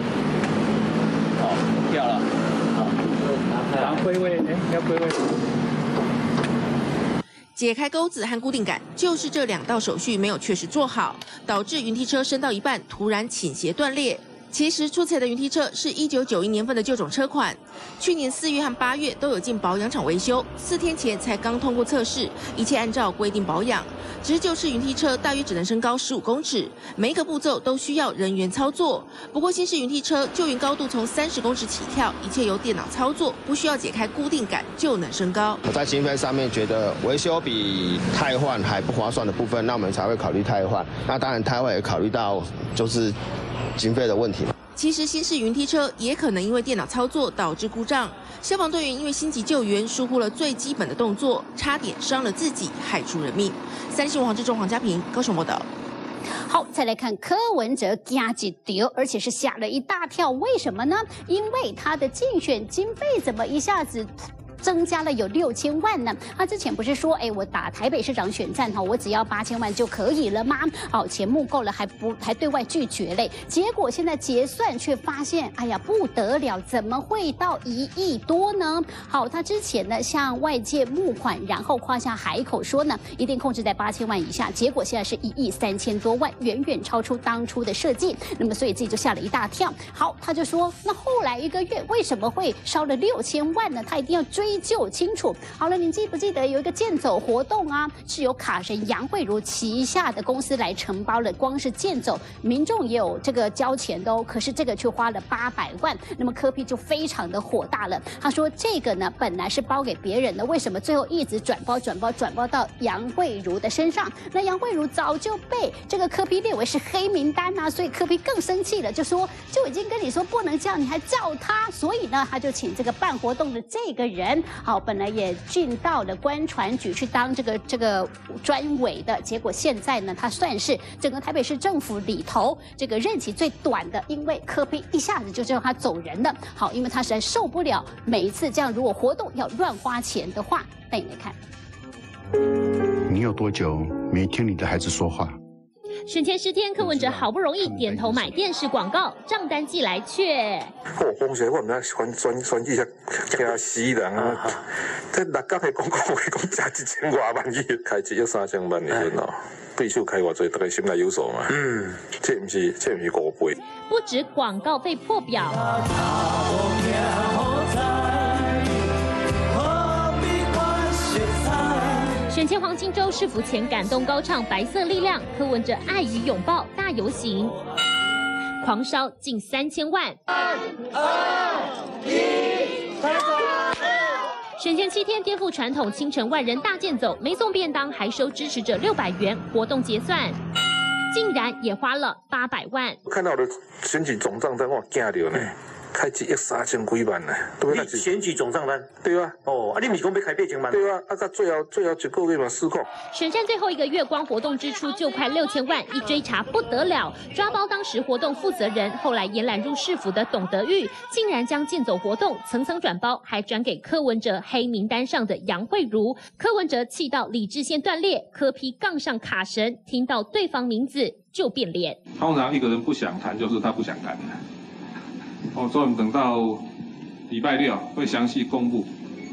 掉了，然后归位，要归位。 解开钩子和固定杆，就是这2道手续没有确实做好，导致云梯车升到一半突然倾斜断裂。其实出彩的云梯车是1991年份的旧种车款，去年4月和8月都有进保养厂维修，4天前才刚通过测试，一切按照规定保养。只是旧式云梯车大约只能升高15公尺，每一个步骤都需要人员操作。不过新式云梯车救援高度从30公尺起跳，一切由电脑操作，不需要解开固定杆就能升高。 我在经费上面觉得维修比汰换还不划算的部分，那我们才会考虑汰换。那当然汰换也考虑到就是经费的问题。 其实新式云梯车也可能因为电脑操作导致故障，消防队员因为心急救援疏忽了最基本的动作，差点伤了自己，害出人命。3立新闻黄志忠、黄家平高雄报道。 好，再来看柯文哲加几丢，而且是吓了一大跳。为什么呢？因为他的竞选经费怎么一下子增加了有6000万呢？他之前不是说，我打台北市长选战我只要8000万就可以了吗？好，钱募够了还对外拒绝嘞。结果现在结算却发现，不得了，怎么会到1亿多呢？好，他之前呢向外界募款，然后夸下海口说呢一定控制在8000万以下，结果现在是1亿3000多万，远远超出当初的设计。那么所以自己就吓了一大跳。好，他就说，那后来1个月为什么会烧了6000万呢？他一定要追究清楚。好了，你记不记得有一个健走活动啊，是由卡神杨慧如旗下的公司来承包了，光是健走，民众也有这个交钱的哦，可是这个却花了800万。那么柯 P 就非常的火大了，他说这个呢本来是包给别人的，为什么最后一直转包到杨慧如的身上？那杨慧如早就被这个柯 P 列为是黑名单啊，所以柯 P 更生气了，就说就已经跟你说不能这样，你还叫他，所以呢他就请这个办活动的这个人，好，本来也进到了观传局去当这个专委的，结果现在呢，他算是整个台北市政府里头这个任期最短的，因为柯 P 一下子就让他走人了。好，因为他实在受不了每一次这样，如果活动要乱花钱的话，带你来看。 你有多久没听你的孩子说话？ 选前10天，柯文哲好不容易点头买电视广告，账单寄来却…… 风水我唔知选举惊死人啊！这六角的广告话讲值1000多万亿，开1亿3000万的时阵哦，对手开偌济，大家心内有数嘛。这唔是5倍。 不止广告费破表。选前黄金周市府前感动高唱白色力量，柯文哲爱与拥抱大游行，狂烧近3000万。选前7天颠覆传统，清晨万人大健走，没送便当，还收支持者600元，活动结算竟然也花了800万。 看到我的选举总账单，我惊到呢。 开1亿3000几万呢，都要选举总账单。对啊，哦，你不是讲要开8000万？对啊，到最后1个月嘛失控。 选战最后1个月，光活动支出就快6000万，一追查不得了，抓包当时活动负责人，后来延揽入市府的董德玉，竟然将健走活动层层转包，还转给柯文哲黑名单上的杨惠如。柯文哲气到理智线断裂，柯 P 杠上卡神，听到对方名字就变脸。 通常一个人不想谈，就是他不想谈。所以我们等到礼拜6会详细公布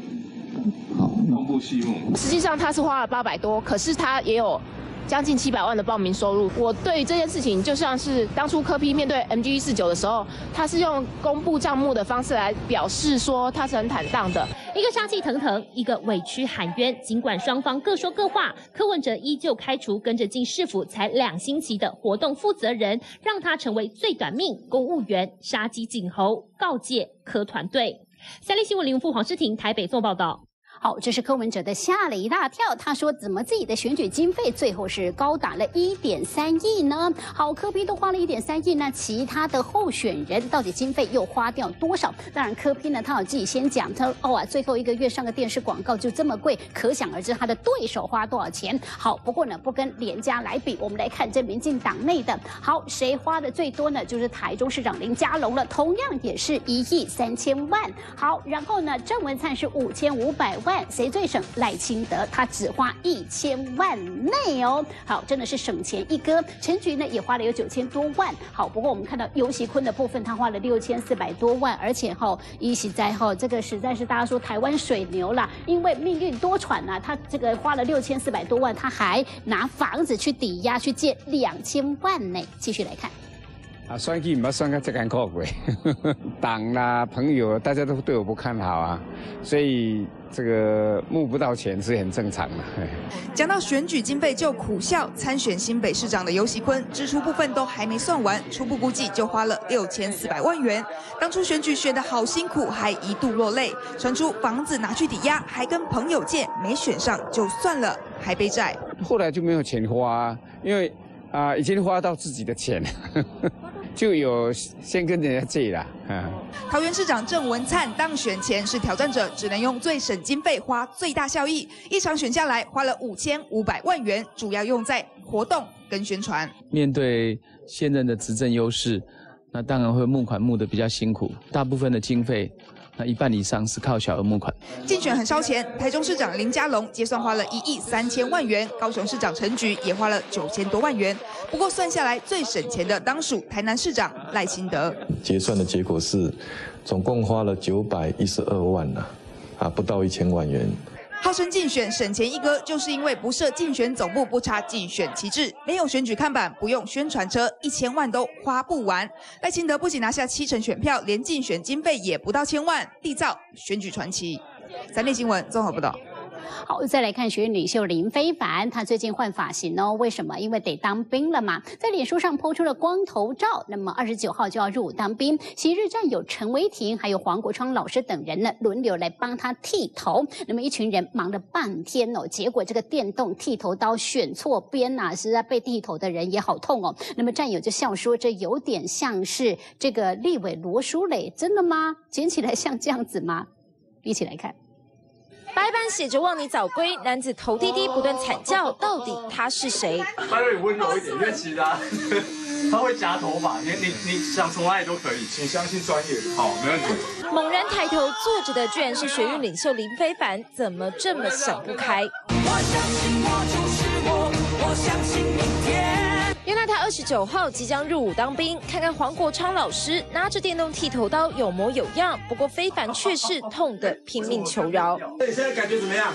细目。 实际上他是花了800多，可是他也有将近700万的报名收入。我对于这件事情，就像是当初柯 P 面对 MG149的时候，他是用公布账目的方式来表示说他是很坦荡的。 一个杀气腾腾，一个委屈喊冤。尽管双方各说各话，柯文哲依旧开除跟着进市府才2星期的活动负责人，让他成为最短命公务员，杀鸡儆猴，告诫柯团队。三立新闻林副黄诗婷台北做报道。 好，这是柯文哲的吓了一大跳。他说，怎么自己的选举经费最后是高达了1.3亿呢？好，柯 P 都花了1.3亿，那其他的候选人到底经费又花掉多少？当然，柯 P 呢，他有自己先讲，他说最后1个月上个电视广告就这么贵，可想而知他的对手花多少钱。好，不过呢，不跟连家来比，我们来看这民进党内的。好，谁花的最多呢？就是台中市长林佳龙了，同样也是1亿3000万。好，然后呢，郑文灿是5500万。谁最省？赖清德，他只花1000万内哦。好，真的是省钱一哥。陈菊呢也花了有9000多万。好，不过我们看到游锡堃的部分，他花了6400多万，而且一起在这个实在是大家说台湾水牛啦，因为命运多舛啊，他这个花了6400多万，他还拿房子去抵押去借2000万呢。继续来看。 选举唔要选到这艰苦过，党啦、朋友大家都对我不看好啊，所以这个募不到钱是很正常的。 讲到选举经费就苦笑，参选新北市长的游锡堃支出部分都还没算完，初步估计就花了6400万元。当初选举选得好辛苦，还一度落泪，传出房子拿去抵押，还跟朋友借，没选上就算了，还背债。 后来就没有钱花，因为已经花到自己的钱。就有先跟人家借啦。 桃园市长郑文灿当选前是挑战者，只能用最省经费花最大效益。一场选下来花了5500万元，主要用在活动跟宣传。 面对现任的执政优势，那当然会募款募得比较辛苦，大部分的经费。那1半以上是靠小额募款。 竞选很烧钱，台中市长林佳龙结算花了1亿3000万元，高雄市长陈菊也花了9000多万元。不过算下来最省钱的当属台南市长赖清德。 结算的结果是，总共花了912万不到1000万元。 号称竞选省钱一哥，就是因为不设竞选总部，不插竞选旗帜，没有选举看板，不用宣传车，1000万都花不完。赖清德不仅拿下70%选票，连竞选经费也不到1000万，缔造选举传奇。三立新闻综合报道。 好，再来看学运领袖林非凡，他最近换发型哦，为什么？因为得当兵了嘛，在脸书上 po 出了光头照。那么29号就要入伍当兵，昔日战友陈维廷还有黄国昌老师等人呢，轮流来帮他剃头。那么一群人忙了半天哦，结果这个电动剃头刀选错边啊，实在被剃头的人也好痛哦。那么战友就笑说，这有点像是这个立委罗淑蕾，真的吗？剪起来像这样子吗？一起来看。 白板写着望你早归，男子头低低不断惨叫，到底他是谁？ 他有点温柔一点，因为其实他会夹头发，你想从哪里都可以，请相信专业。好，没问题。 猛然抬头坐着的居然是学运领袖林非凡，怎么这么想不开？我相信我就是我相信明天。原来他29号即将入伍当兵，看看黄国昌老师拿着电动剃头刀有模有样，不过非凡却是痛得拼命求饶。 你现在感觉怎么样？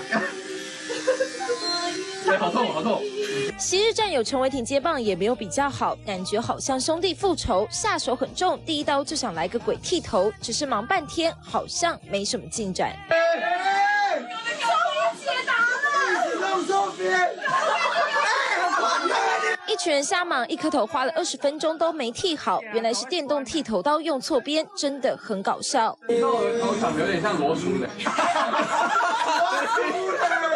对，好痛，好痛。 昔日战友陈维廷接棒也没有比较好，感觉好像兄弟复仇，下手很重，第一刀就想来个鬼剃头，只是忙半天，好像没什么进展。一群人瞎忙，一颗头花了20分钟都没剃好，原来是电动剃头刀用错边，真的很搞笑。 以后的头长有点像罗淑蕾。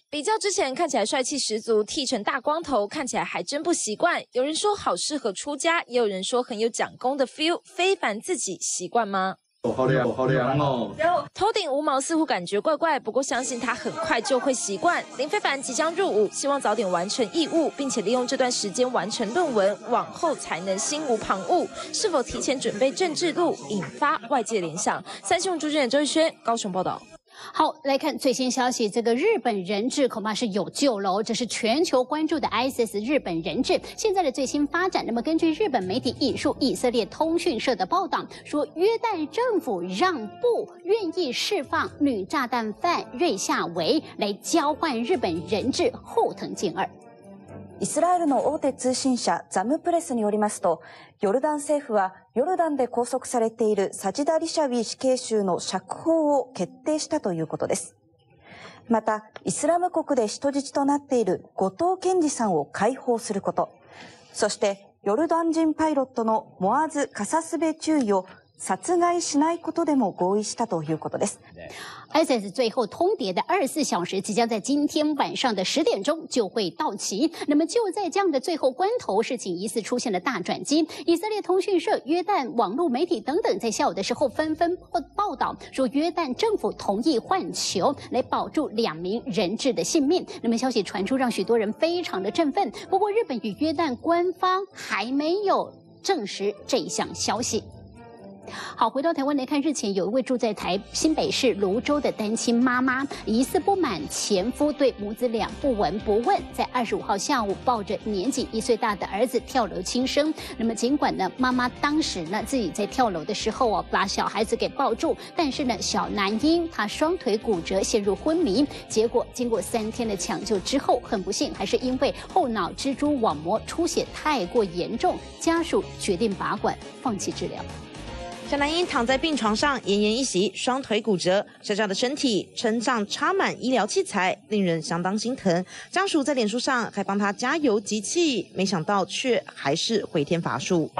比较之前看起来帅气十足，剃成大光头，看起来还真不习惯。有人说好适合出家，也有人说很有蒋公的 feel。非凡自己习惯吗？ 好凉，好凉哦！ 头顶无毛似乎感觉怪怪，不过相信他很快就会习惯。林非凡即将入伍，希望早点完成义务，并且利用这段时间完成论文，往后才能心无旁骛。是否提前准备政治路，引发外界联想？三新闻主持人周逸轩高雄报道。 好，来看最新消息，这个日本人质恐怕是有救了哦，这是全球关注的 ISIS 日本人质现在的最新发展。那么根据日本媒体引述以色列通讯社的报道说，约旦政府让步，愿意释放女炸弹犯瑞夏维来交换日本人质，后藤健二。 イスラエルの大手通信社ザムプレスによりますと、ヨルダン政府はヨルダンで拘束されているサジダ・リシャビ死刑囚の釈放を決定したということです。また、イスラム国で人質となっている後藤健二さんを解放すること、そしてヨルダン人パイロットのモアズ・カサスベ中尉を殺害しないことでも合意したということです。 ISIS 最后通牒的24小时即将在今天晚上的10点钟就会到期。那么就在这样的最后关头，事情疑似出现了大转机。以色列通讯社、约旦网络媒体等等在下午的时候纷纷报道说，约旦政府同意换球来保住2名人质的性命。那么消息传出，让许多人非常的振奋。不过日本与约旦官方还没有证实这一项消息。好，回到台湾来看，日前有一位住在新北市芦洲的单亲妈妈，疑似不满前夫对母子俩不闻不问，在25号下午抱着年仅1岁大的儿子跳楼轻生。那么尽管呢，妈妈当时呢自己在跳楼的时候把小孩子给抱住，但是呢，小男婴他双腿骨折，陷入昏迷。结果经过3天的抢救之后，很不幸还是因为后脑蜘蛛网膜出血太过严重，家属决定拔管放弃治疗。 小男婴躺在病床上，奄奄一息，双腿骨折，小小的身体身上插满医疗器材，令人相当心疼。家属在脸书上还帮他加油集气，没想到却还是回天乏术。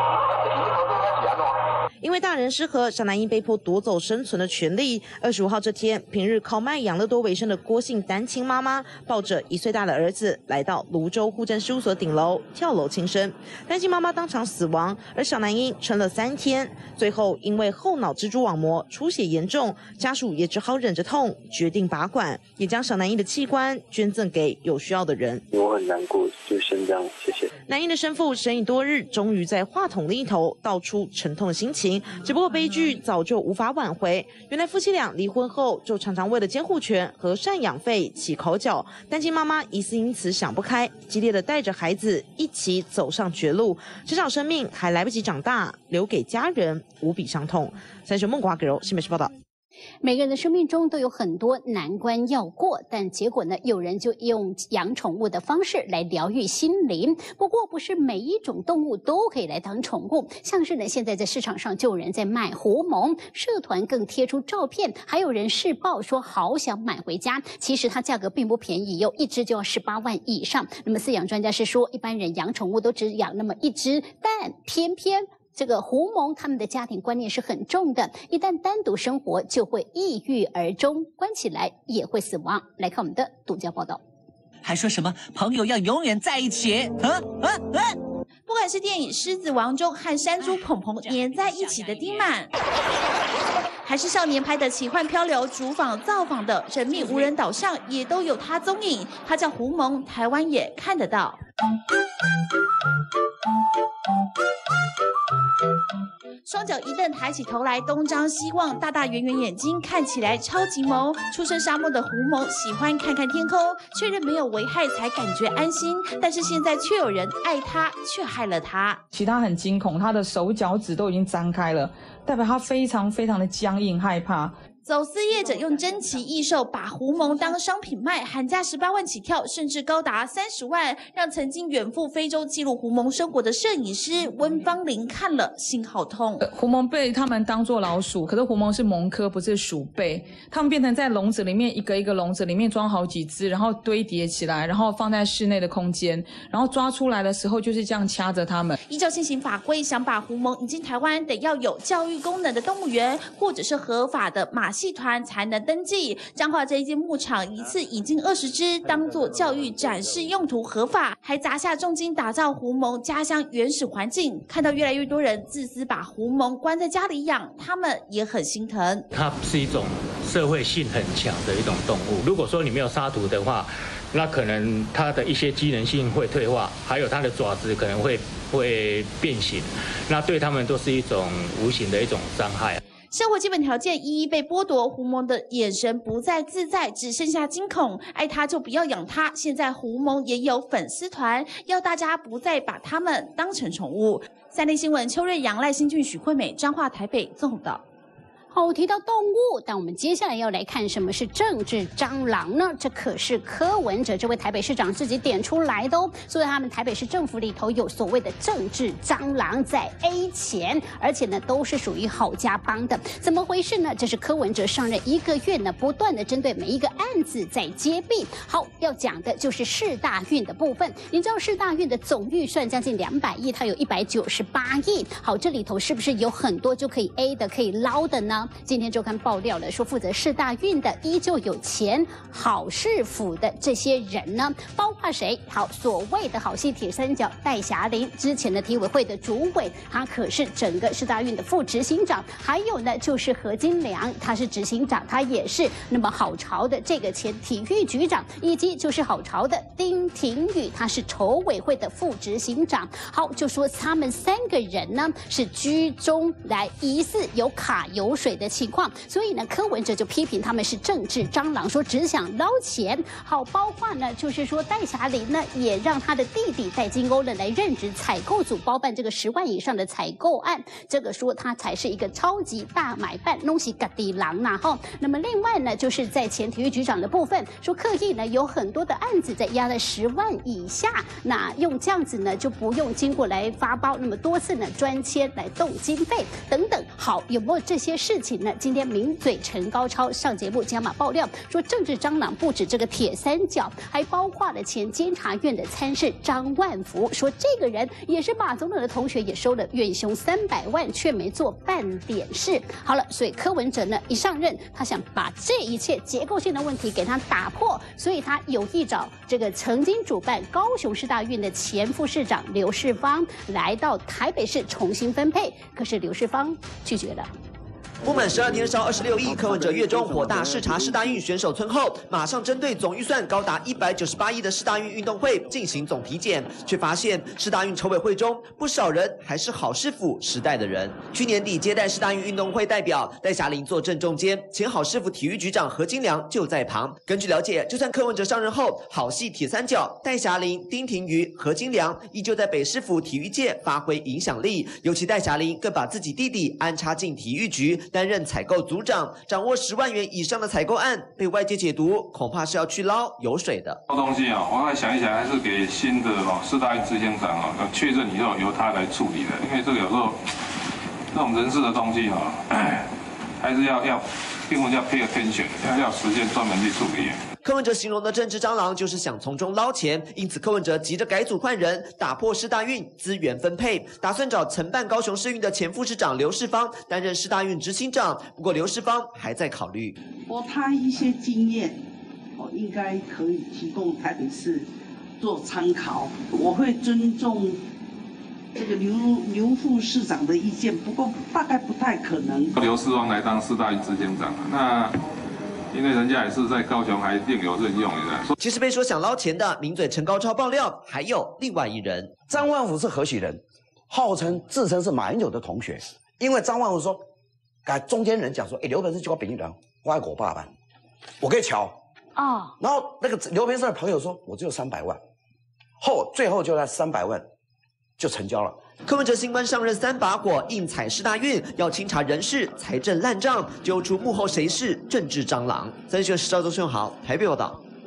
因为大人失和，小男婴被迫夺走生存的权利。25号这天，平日靠卖养乐多为生的郭姓单亲妈妈，抱着1岁大的儿子来到芦洲户政事务所顶楼跳楼轻生，单亲妈妈当场死亡，而小男婴撑了3天，最后因为后脑蜘蛛网膜出血严重，家属也只好忍着痛，决定拔管，也将小男婴的器官捐赠给有需要的人。 我很难过，就先这样，谢谢。 男婴的生父审理多日，终于在话筒另一头道出沉痛的心情。只不过悲剧早就无法挽回。原来夫妻俩离婚后，就常常为了监护权和赡养费起口角。单亲妈妈疑似因此想不开，激烈的带着孩子一起走上绝路。这场生命还来不及长大，留给家人无比伤痛。三雄孟华给新北市报道。 每个人的生命中都有很多难关要过，但结果呢，有人就用养宠物的方式来疗愈心灵。不过，不是每一种动物都可以来当宠物，像是呢，现在在市场上就有人在卖狐獴，社团更贴出照片，还有人试报说好想买回家。其实它价格并不便宜哟，一只就要18万以上。那么饲养专家是说，一般人养宠物都只养那么一只，但偏偏这个狐獴他们的家庭观念是很重的，一旦单独生活就会抑郁而终，关起来也会死亡。来看我们的独家报道。 还说什么朋友要永远在一起？ 不管是电影《狮子王》中和山猪鹏鹏黏在一起的丁满，还是少年拍的奇幻漂流主访造访的神秘无人岛上，也都有他踪影。他叫狐獴，台湾也看得到。双脚一蹬，抬起头来，东张西望，大大圆圆眼睛看起来超级萌。出身沙漠的狐獴喜欢看看天空，确认没有危害才感觉安心。但是现在却有人爱它，却害了它。 其他很惊恐，它的手脚趾都已经张开了，代表它非常非常的僵硬害怕。 走私业者用珍奇异兽把狐獴当商品卖，喊价18万起跳，甚至高达30万，让曾经远赴非洲记录狐獴生活的摄影师温芳玲看了心好痛。 狐獴被他们当作老鼠，可是狐獴是獴科，不是鼠辈。他们变成在笼子里面一个一个笼子里面装好几只，然后堆叠起来，然后放在室内的空间，然后抓出来的时候就是这样掐着他们。 依照现行法规，想把狐獴引进台湾，得要有教育功能的动物园，或者是合法的马戏团才能登记。彰化这一间牧场一次引进20只，当作教育展示用途合法，还砸下重金打造狐獴家乡原始环境。看到越来越多人自私把狐獴关在家里养，他们也很心疼。它是一种社会性很强的一种动物，如果说你没有杀毒的话，那可能它的一些机能性会退化，还有它的爪子可能会变形，那对他们都是一种无形的一种伤害。 生活基本条件一一被剥夺，狐獴的眼神不再自在，只剩下惊恐。爱它就不要养它。现在狐獴也有粉丝团，要大家不再把它们当成宠物。三立新闻邱瑞阳、赖新俊、许惠美，彰化台北综合报道。 好，提到动物，但我们接下来要来看什么是政治蟑螂呢？这可是柯文哲这位台北市长自己点出来的哦。所以他们台北市政府里头有所谓的政治蟑螂在 A 钱，而且呢都是属于郝家帮的。怎么回事呢？这是柯文哲上任1个月呢，不断的针对每一个案子在揭弊。好，要讲的就是市大运的部分。你知道市大运的总预算将近200亿，它有198亿。好，这里头是不是有很多就可以 A 的、可以捞的呢？今天周刊爆料了，说负责市大运的依旧有前好市府的这些人呢，包括谁？好，所谓的好戏铁三角戴霞玲，之前的体委会的主委，他可是整个市大运的副执行长，还有呢就是何金良，他是执行长，他也是那么好潮的这个前体育局长，以及就是好潮的丁廷宇，他是筹委会的副执行长。好，就说他们3个人呢是居中来疑似有卡油水的情况，所以呢，柯文哲就批评他们是政治蟑螂，说只想捞钱。好，包括呢，就是说戴霞玲呢，也让他的弟弟戴金欧呢来任职采购组，包办这个10万以上的采购案。这个说他才是一个超级大买办，弄起嘎地狼呐哈。那么另外呢，就是在前体育局长的部分，说刻意呢有很多的案子在压在10万以下，那用这样子呢就不用经过来发包那么多次呢专签来动经费等等。好，有没有这些事情呢？今天名嘴陈高超上节目加码爆料，说政治蟑螂不止这个铁三角，还包括了前监察院的参事张万福，说这个人也是马总统的同学，也收了院兄300万，却没做半点事。好了，所以柯文哲呢一上任，他想把这一切结构性的问题给他打破，所以他有意找这个曾经主办高雄市大运的前副市长刘世芳来到台北市重新分配，可是刘世芳拒绝了。 不满12天烧26亿，柯文哲月中火大视察市大运选手村后，马上针对总预算高达198亿的市大运运动会进行总体检，却发现市大运筹委会中不少人还是好市府时代的人。去年底接待市大运运动会代表戴霞玲坐正中间，前好市府体育局长何金良就在旁。根据了解，就算柯文哲上任后，好戏铁三角戴霞玲、丁廷宇、何金良依旧在北市府体育界发挥影响力，尤其戴霞玲更把自己弟弟安插进体育局。担任采购组长，掌握10万元以上的采购案，被外界解读恐怕是要去捞油水的。 这东西啊，我来想一想，还是给新的市大运执行长啊，确认以后由他来处理的，因为这个有时候这种人事的东西啊，还是要英文叫 pay attention， 要时间专门去处理。 柯文哲形容的政治蟑螂就是想从中捞钱，因此柯文哲急着改组换人，打破市大运资源分配，打算找承办高雄市运的前副市长刘世芳担任市大运执行长。不过刘世芳还在考虑， 他一些经验，应该可以提供台北市做参考。我会尊重这个刘副市长的意见，不过大概不太可能。 刘世芳来当市大运执行长，那。因为人家也是在高雄还另有任用， 其实被说想捞钱的名嘴陈高超爆料，还有另外一人张万福是何许人？自称是马英九的同学，因为张万福说，跟中间人讲说，刘培是叫我朋友人，我爱我爸爸，我可以瞧哦。然后那个刘培生的朋友说，我只有300万，最后就那300万就成交了。 柯文哲新官上任3把火，硬踩市大运，要清查人事、财政烂账，揪出幕后谁是政治蟑螂。3立新闻赵周顺豪台北报道。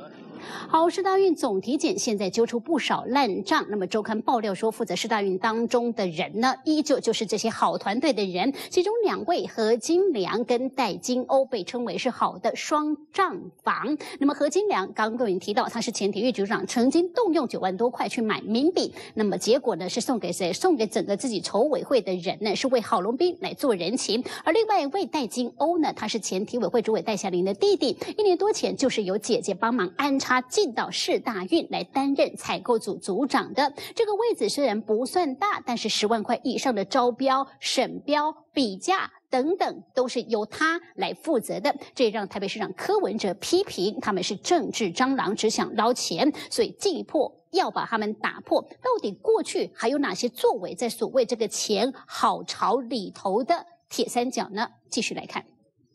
好，世大运总体检现在揪出不少烂账。那么周刊爆料说，负责世大运当中的人呢，依旧就是这些好团队的人。其中2位何金良跟戴金欧被称为是好的双账房。那么何金良刚刚都已经提到，他是前体育局长，曾经动用9万多块去买冥币。那么结果呢，是送给谁？送给整个自己筹委会的人呢，是为郝龙斌来做人情。而另外一位戴金欧呢，他是前体委会主委戴霞玲的弟弟，1年多前就是由姐姐帮忙安插进到世大运来担任采购组组长的。这个位置虽然不算大，但是10万块以上的招标、审标、比价等等都是由他来负责的，这也让台北市长柯文哲批评他们是政治蟑螂，只想捞钱，所以进一步要把他们打破。到底过去还有哪些作为在所谓这个前好潮里头的铁三角呢？继续来看。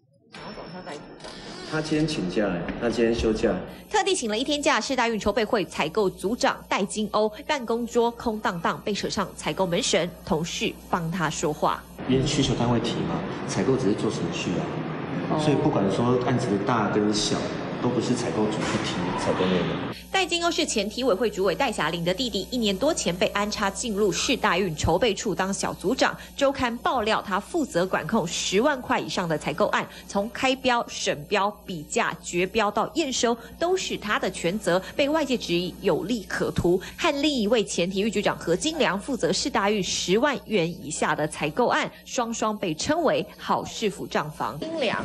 他今天请假，他今天休假， 特地请了1天假。世大运筹备会采购组长戴金欧办公桌空荡荡，被扯上采购门神，同事帮他说话。 因为需求单位提嘛，采购只是做程序啊，所以不管说案子的大跟小，都不是采购组去提采购内容。 戴金欧是前体委会主委戴霞玲的弟弟，1年多前被安插进入世大运筹备处当小组长。周刊爆料，他负责管控10万块以上的采购案，从开标、审标、比价、决标到验收，都是他的全责，被外界质疑有利可图。和另一位前体育局长何金良负责世大运10万元以下的采购案，双双被称为好市府账房。金良，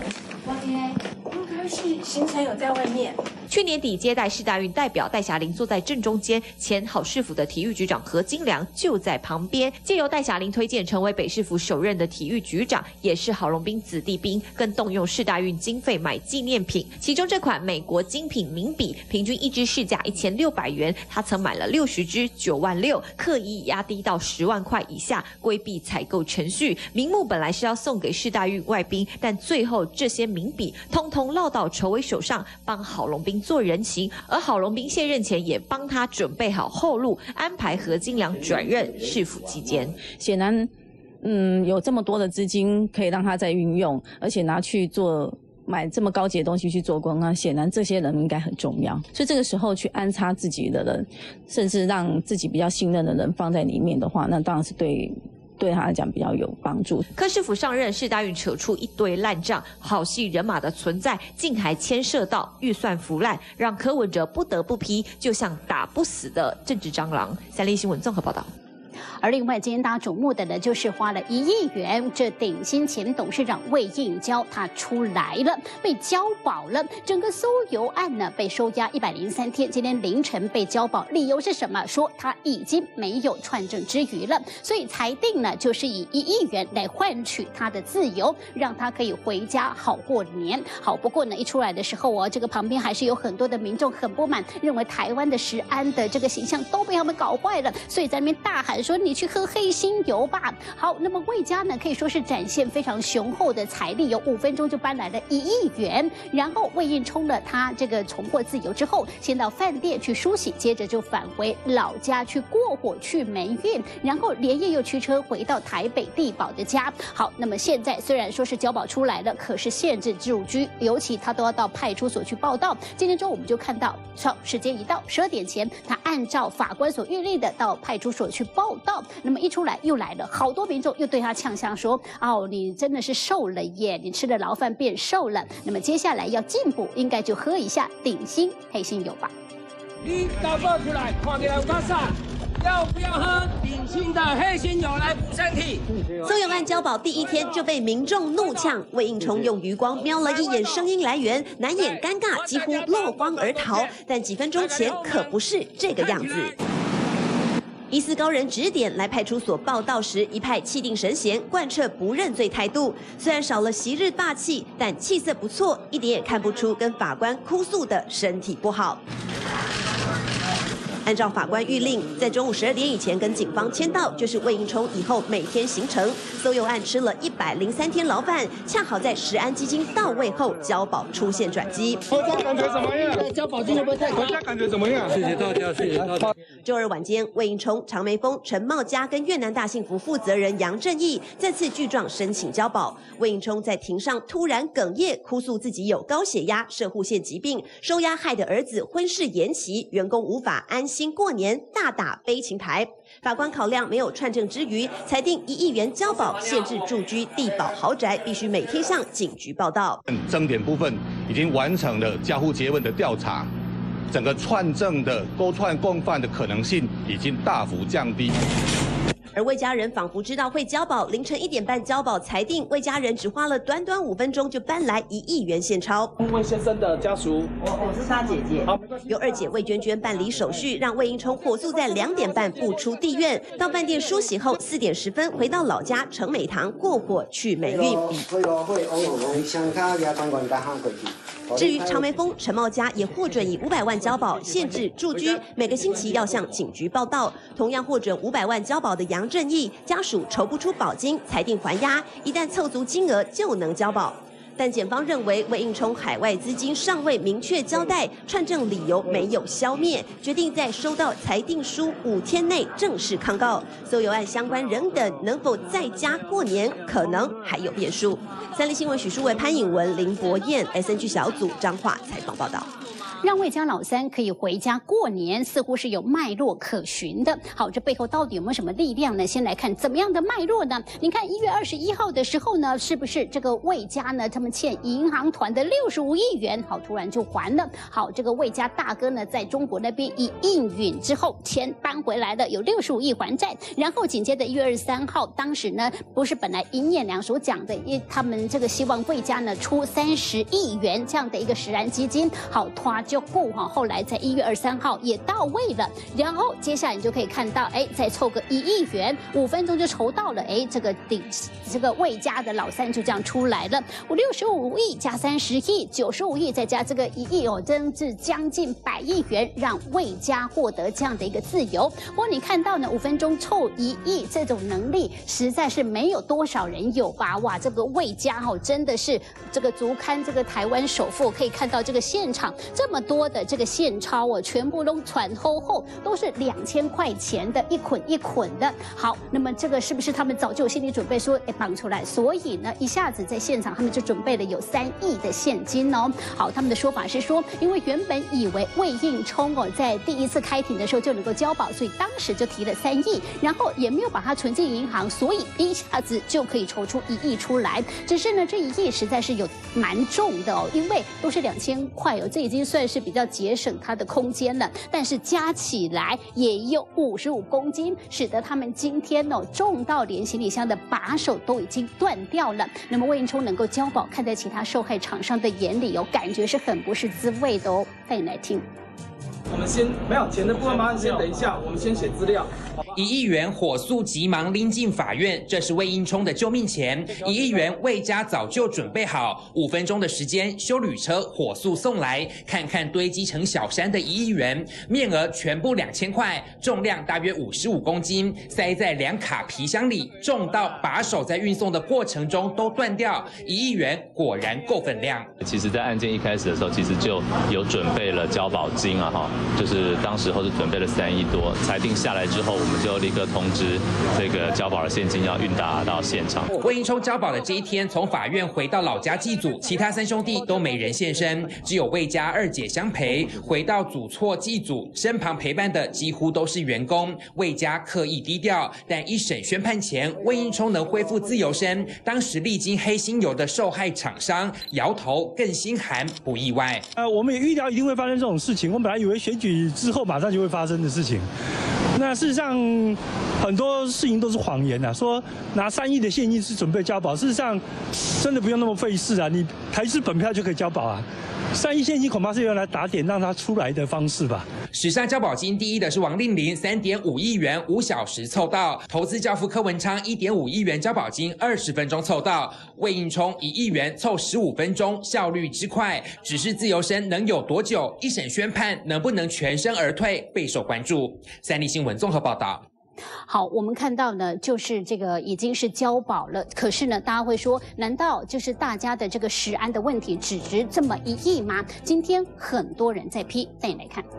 行程有在外面。 去年底接待世大运代表戴霞玲坐在正中间，前好市府的体育局长何金良就在旁边，借由戴霞玲推荐成为北市府首任的体育局长，也是郝龙斌子弟兵，更动用世大运经费买纪念品，其中这款美国精品冥笔，平均1支市价1600元，他曾买了60支9万6，刻意压低到10万块以下，规避采购程序。名目本来是要送给世大运外宾，但最后这些冥笔通通落到筹委手上，帮郝龙斌做人情，而郝龙斌卸任前也帮他准备好后路，安排何金良转任市府期间。 显然，有这么多的资金可以让他再运用，而且拿去买这么高级的东西去做工啊，显然这些人应该很重要。所以这个时候去安插自己的人，甚至让自己比较信任的人放在里面的话，那当然是对他来讲比较有帮助。 柯市府上任，世大运扯出一堆烂账，好戏人马的存在，竟还牵涉到预算腐烂，让柯文哲不得不批，就像打不死的政治蟑螂。三立新闻综合报道。 而另外，今天大家瞩目的呢，就是花了1亿元，这鼎新前董事长魏应交他出来了，被交保了。整个搜油案呢被收押103天，今天凌晨被交保，理由是什么？说他已经没有串证之余了，所以裁定呢就是以1亿元来换取他的自由，让他可以回家好过年。好，不过呢一出来的时候这个旁边还是有很多的民众很不满，认为台湾的食安的这个形象都被他们搞坏了，所以在那边大喊说你去喝黑心油吧。好，那么魏家呢可以说是展现非常雄厚的财力，有5分钟就搬来了1亿元。然后魏应充了他这个重获自由之后，先到饭店去梳洗，接着就返回老家去过火去霉运，然后连夜又驱车回到台北地保的家。好，那么现在虽然说是交保出来了，可是限制入居，尤其他都要到派出所去报到。今天中午我们就看到，时间一到12点前，他按照法官所预立的到派出所去报到。那么一出来又来了好多民众又对他呛香说，你真的是瘦了耶，你吃了牢饭变瘦了。那么接下来要进补，应该就喝一下鼎新黑心油吧。 你倒倒出来，看起来有干啥？要不要喝鼎新的黑心油来补身体？ 搜油案交保第1天就被民众怒呛，魏应充用余光瞄了一眼声音来源，难掩尴尬，几乎落荒而逃。但几分钟前可不是这个样子。疑似高人指点来派出所报到时，一派气定神闲，贯彻不认罪态度。虽然少了昔日霸气，但气色不错，一点也看不出跟法官哭诉的身体不好。 按照法官谕令，在中午12点以前跟警方签到，就是魏应充以后每天行程。搜诱案吃了103天牢饭，恰好在食安基金到位后，交保出现转机。 回家感觉怎么样？交保金会不会太高？回家感觉怎么样？谢谢大家，谢谢大家。 周二晚间，魏应充、常梅峰、陈茂佳跟越南大幸福负责人杨正义再次具状申请交保。魏应充在庭上突然哽咽，哭诉自己有高血压、摄护腺疾病，收押害的儿子婚事延期，员工无法安心过年，大打悲情牌。法官考量没有串证之余，裁定1亿元交保，限制住居地保豪宅必须每天向警局报到。 争点部分已经完成了家户诘问的调查，整个串证的勾串共犯的可能性已经大幅降低。 而魏家人仿佛知道会交保，凌晨1点半交保裁定，魏家人只花了短短5分钟就搬来1亿元现钞。 魏先生的家属， 我是他姐姐。由二姐魏娟娟办理手续，让魏应充火速在2点半步出地院，到饭店梳洗后4点10分回到老家成美堂过火去美运。至于常梅峰、陈茂佳也获准以500万交保，限制住居，每个星期要向警局报到。同样获准500万交保的杨正义家属筹不出保金，裁定还押，一旦凑足金额就能交保。但检方认为魏应充海外资金尚未明确交代，串证理由没有消灭，决定在收到裁定书5天内正式抗告。搜诱案相关人等能否在家过年，可能还有变数。三立新闻许淑伟、潘颖文、林博彦 ，SNG 小组彰化采访报道。 让魏家老三可以回家过年，似乎是有脉络可循的。好，这背后到底有没有什么力量呢？先来看怎么样的脉络呢？您看1月21号的时候呢，是不是这个魏家呢，他们欠银行团的65亿元，好，突然就还了。好，这个魏家大哥呢，在中国那边一应允之后，钱搬回来了，有65亿还债。然后紧接着1月23号，当时呢，不是本来尹衍良所讲的，他们这个希望魏家呢出30亿元这样的一个食安基金，好，他就顾哈，后来在1月23号也到位了，然后接下来你就可以看到，再凑个1亿元，5分钟就筹到了，这个魏家的老三就这样出来了，65亿加30亿，95亿再加这个1亿哦，真是将近100亿元，让魏家获得这样的一个自由。不过你看到呢，5分钟凑1亿这种能力，实在是没有多少人有吧？哇，这个魏家哦，真的是这个足堪这个台湾首富，可以看到这个现场这么多的这个现钞哦，全部都喘厚，都是2000块钱的一捆一捆的。好，那么这个是不是他们早就有心理准备说，绑出来？所以呢，一下子在现场他们就准备了有3亿的现金哦。好，他们的说法是说，因为原本以为魏应充哦在第一次开庭的时候就能够交保，所以当时就提了3亿，然后也没有把它存进银行，所以一下子就可以筹出1亿出来。只是呢，这1亿实在是有蛮重的哦，因为都是2000块哦，这已经算是比较节省它的空间了，但是加起来也有55公斤，使得他们今天哦重到连行李箱的把手都已经断掉了。那么魏应充能够交保，看在其他受害厂商的眼里哦，感觉是很不是滋味的哦。带你来听。 我们先没有钱的部分，麻烦先等一下，我们先写资料。 1亿元火速急忙拎进法院，这是魏应充的救命钱。1亿元魏家早就准备好，5分钟的时间，休旅车火速送来。看看堆积成小山的1亿元，面额全部2000块，重量大约55公斤，塞在2卡皮箱里，重到把手在运送的过程中都断掉。1亿元果然够分量。 其实，在案件一开始的时候，其实就有准备了交保金啊，就是当时候是准备了3亿多，裁定下来之后，我们就立刻通知这个交保的现金要运达到现场。 魏应充交保的这一天，从法院回到老家祭祖，其他3兄弟都没人现身，只有魏家2姐相陪。回到祖厝祭祖，身旁陪伴的几乎都是员工。魏家刻意低调，但一审宣判前，魏应充能恢复自由身，当时历经黑心油的受害厂商摇头，更心寒，不意外。 我们也预料一定会发生这种事情，我们本来以为选举之后马上就会发生的事情。那事实上，很多事情都是谎言啊，说拿3亿的现金是准备交保，事实上真的不用那么费事啊，你台资本票就可以交保啊。 3亿现金恐怕是用来打点让他出来的方式吧。 史上交保金第一的是王令麟，3.5亿元5小时凑到；投资教父柯文昌1.5亿元交保金20分钟凑到；魏应充1亿元凑15分钟，效率之快。只是自由身能有多久？一审宣判能不能全身而退，备受关注。三立新闻综合报道。 好，我们看到呢，就是这个已经是交保了，可是呢，大家会说，难道就是大家的这个食安的问题只值这么1亿吗？今天很多人在批，带你来看。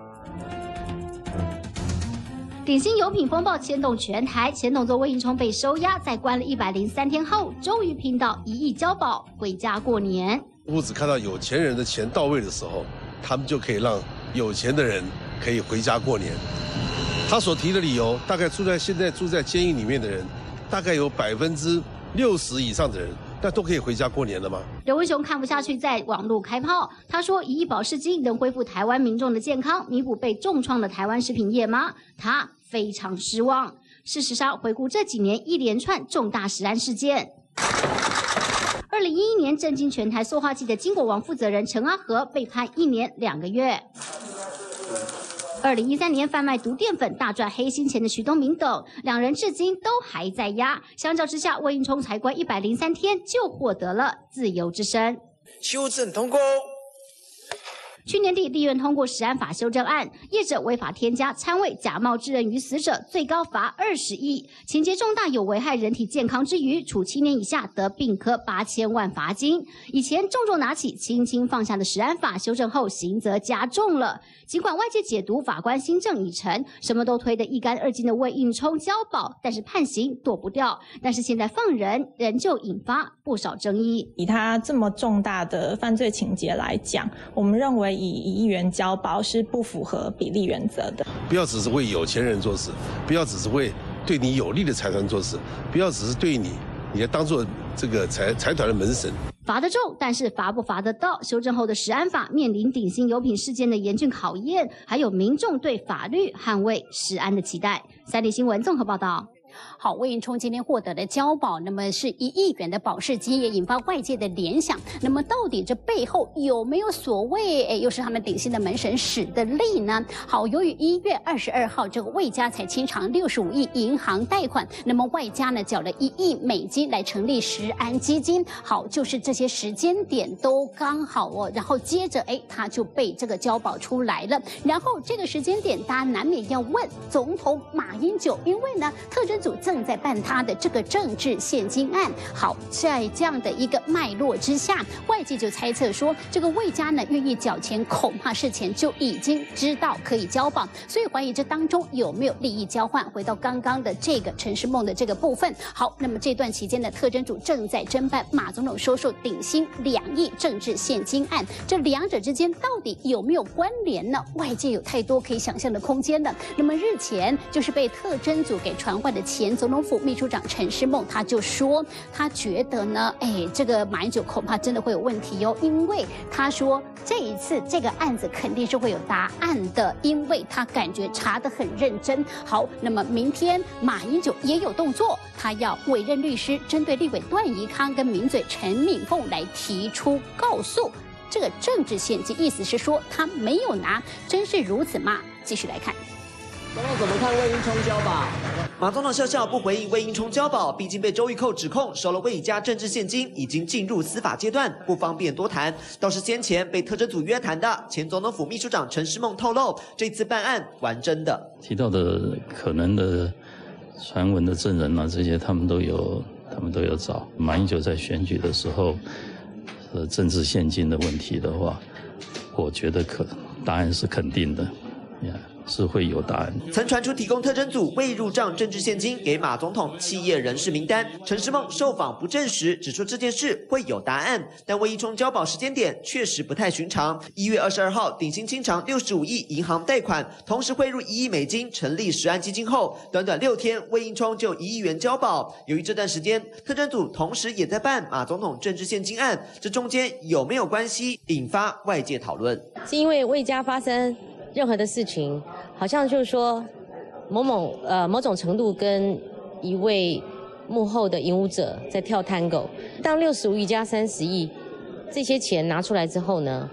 鼎新油品风暴牵动全台，前董座魏应充被收押，在关了103天后，终于拼到1亿交保，回家过年。 我只看到有钱人的钱到位的时候，他们就可以让有钱的人可以回家过年。他所提的理由，大概现在住在监狱里面的人，大概有60%以上的人，那都可以回家过年了吗？ 刘文雄看不下去，在网络开炮。他说：“1亿保释金能恢复台湾民众的健康，弥补被重创的台湾食品业吗？”他非常失望。事实上，回顾这几年一连串重大食安事件。2011年震惊全台塑化剂的金国王负责人陈阿和被判1年2个月。2013年贩卖毒淀粉大赚黑心钱的徐东明等2人至今都还在押，相较之下，魏应充才关103天就获得了自由之身。 修正通过。 去年底，立院通过食安法修正案，业者违法添加掺味假冒致人于死者，最高罚20亿，情节重大有危害人体健康之余，处7年以下得并科8000万罚金。以前重重拿起、轻轻放下的食安法修正后，刑责加重了。尽管外界解读法官新政已成，什么都推得一干二净的魏应充交保，但是判刑躲不掉。但是现在放人，仍旧引发不少争议。 以他这么重大的犯罪情节来讲，我们认为以1亿元交保是不符合比例原则的。 不要只是为有钱人做事，不要只是为对你有利的财团做事，不要只是对你要当做这个财团的门神。 罚得重，但是罚不罚得到？修正后的食安法面临鼎新油品事件的严峻考验，还有民众对法律捍卫食安的期待。三立新闻综合报道。 好，魏应充今天获得的交保，那么是1亿元的保释金，也引发外界的联想。那么到底这背后有没有所谓又是他们鼎新的门神使的力呢？好，由于1月22号这个魏家才清偿65亿银行贷款，那么外加呢缴了1亿美金来成立食安基金。好，就是这些时间点都刚好哦，然后接着他就被这个交保出来了。然后这个时间点，大家难免要问总统马英九，因为呢特侦组正在办他的这个政治现金案。好，在这样的一个脉络之下，外界就猜测说，这个魏家呢愿意缴钱，恐怕事前就已经知道可以交保，所以怀疑这当中有没有利益交换。回到刚刚的这个陈时梦的这个部分，好，那么这段期间的特侦组正在侦办马总统收受鼎新2亿政治现金案，这两者之间到底有没有关联呢？外界有太多可以想象的空间了。那么日前就是被特侦组给传唤的前总统府秘书长陈时梦，他就说他觉得呢，这个马英九恐怕真的会有问题哦，因为他说这一次这个案子肯定是会有答案的，因为他感觉查得很认真。好，那么明天马英九也有动作，他要委任律师针对立委段宜康跟名嘴陈敏凤来提出告诉。这个政治现金，意思是说他没有拿，真是如此吗？继续来看。 总统怎么看魏应充交保？马总统笑笑不回应魏应充交保，毕竟被周玉蔻指控收了魏家政治现金，已经进入司法阶段，不方便多谈。倒是先前被特侦组约谈的前总统府秘书长陈时梦透露，这次办案玩真的。 提到的可能的传闻的证人啊，这些他们都有找。马英九在选举的时候，政治现金的问题的话，我觉得答案是肯定的，是会有答案。 曾传出提供特侦组未入账政治现金给马总统企业人士名单，陈时梦受访不证实，只说这件事会有答案。但魏应充交保时间点确实不太寻常。1月22号，鼎新清偿65亿银行贷款，同时汇入1亿美金成立食安基金后，短短6天，魏应充就1亿元交保。由于这段时间，特侦组同时也在办马总统政治现金案，这中间有没有关系，引发外界讨论。 是因为魏家发生任何的事情，好像就是说某种程度跟一位幕后的引舞者在跳探戈。当65亿加30亿这些钱拿出来之后呢，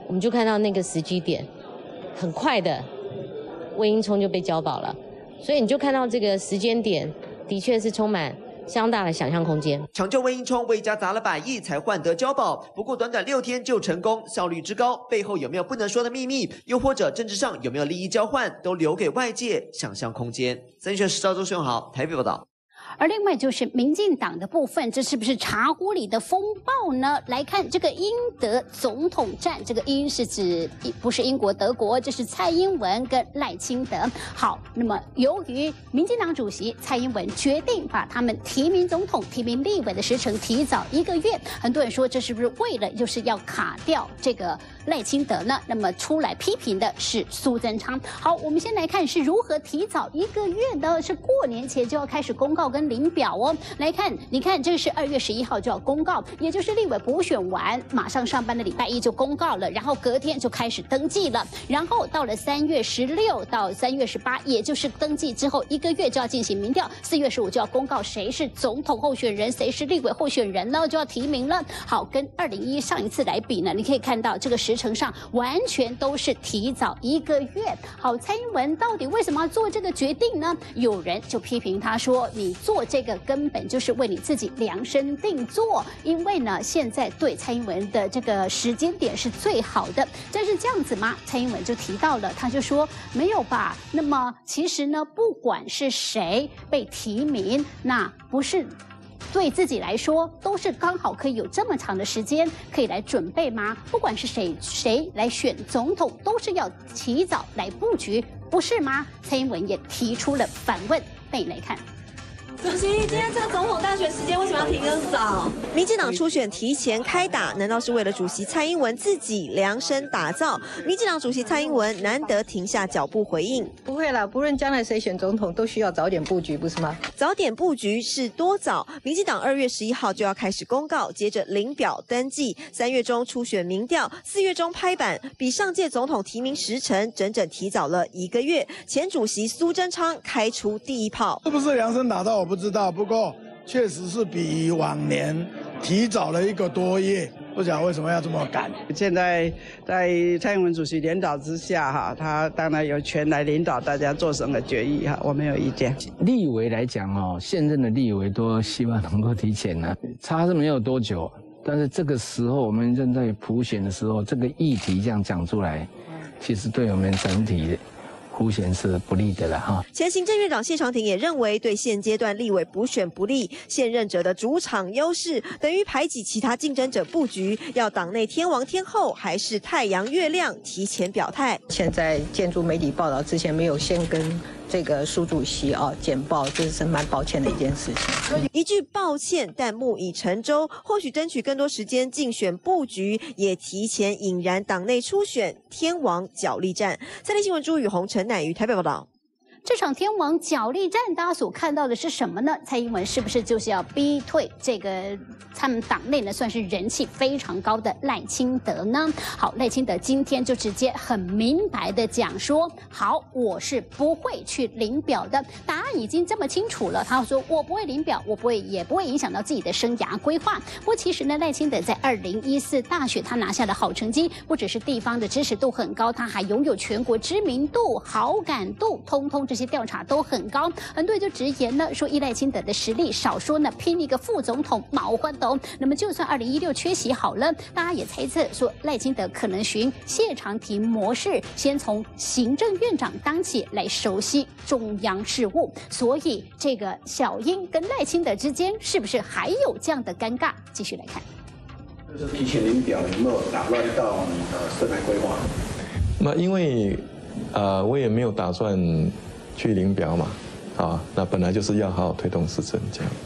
我们就看到那个时机点，很快的，魏应充就被交保了，所以你就看到这个时间点的确是充满相当大的想象空间。 抢救魏应充，魏家砸了100亿才换得交保，不过短短6天就成功，效率之高，背后有没有不能说的秘密，又或者政治上有没有利益交换，都留给外界想象空间。3月10号周顺豪台北报道。 而另外就是民进党的部分，这是不是茶壶里的风暴呢？来看这个英德总统战，这个英是指不是英国德国，这是蔡英文跟赖清德。好，那么由于民进党主席蔡英文决定把他们提名总统、提名立委的时程提早1个月，很多人说这是不是为了就是要卡掉这个赖清德呢？那么出来批评的是苏贞昌。好，我们先来看是如何提早1个月的，是过年前就要开始公告跟领表哦。来看，你看这个是2月11号就要公告，也就是立委补选完，马上上班的礼拜一就公告了，然后隔天就开始登记了，然后到了3月16到3月18，也就是登记之后1个月就要进行民调，4月15就要公告谁是总统候选人，谁是立委候选人呢，就要提名了。好，跟2021上一次来比呢，你可以看到这个时程上完全都是提早1个月。好，蔡英文到底为什么要做这个决定呢？有人就批评他说，你做这个根本就是为你自己量身定做，因为呢，现在对蔡英文的这个时间点是最好的。但是这样子吗？蔡英文就提到了，他就说没有吧。那么其实呢，不管是谁被提名，那不是对自己来说都是刚好可以有这么长的时间可以来准备吗？不管是谁来选总统，都是要提早来布局，不是吗？蔡英文也提出了反问，带你来看。 主席，今天这个总统大选时间为什么要提更早？ 民进党初选提前开打，难道是为了主席蔡英文自己量身打造？民进党主席蔡英文难得停下脚步回应： 不会啦，不论将来谁选总统，都需要早点布局，不是吗？ 早点布局是多早？民进党2月11号就要开始公告，接着领表登记，3月中初选民调，4月中拍板，比上届总统提名时程整整提早了1个月。前主席苏贞昌开出第一炮， 是不是量身打造？我不知道，不过确实是比往年提早了1个多月，不晓得为什么要这么赶。 现在在蔡英文主席领导之下，哈，他当然有权来领导大家做什么决议，哈，我没有意见。 立委来讲哦，现任的立委都希望能够提前呢，差是没有多久，但是这个时候我们正在普选的时候，这个议题这样讲出来，其实对我们整体凸显是不利的了哈。 前行政院长谢长廷也认为，对现阶段立委补选不利，现任者的主场优势等于排挤其他竞争者布局，要党内天王天后还是太阳月亮提前表态。 现在建筑媒体报道之前没有先跟这个苏主席简报，这是蛮抱歉的一件事情。 一句抱歉，但木已成舟，或许争取更多时间竞选布局，也提前引燃党内初选天王角力战。3立新闻朱宇红、陈乃瑜台北报道。 这场天王角力战，大家所看到的是什么呢？蔡英文是不是就是要逼退这个他们党内呢算是人气非常高的赖清德呢？好，赖清德今天就直接很明白的讲说，好，我是不会去领表的，答案已经这么清楚了。他说我不会领表，也不会影响到自己的生涯规划。不过其实呢，赖清德在2014大选他拿下了好成绩，不只是地方的支持度很高，他还拥有全国知名度、好感度，通通这些调查都很高。很多人就直言了，说依赖清德的实力，少说呢拼一个副总统毛花斗。那么就算2016缺席好了，大家也猜测说赖清德可能循谢长廷模式，先从行政院长当起来熟悉中央事务。所以这个小英跟赖清德之间是不是还有这样的尴尬？继续来看。 就是提前领表有没有打乱到你的生涯规划？ 那因为我也没有打算去领表嘛，那本来就是要好好推动市政这样。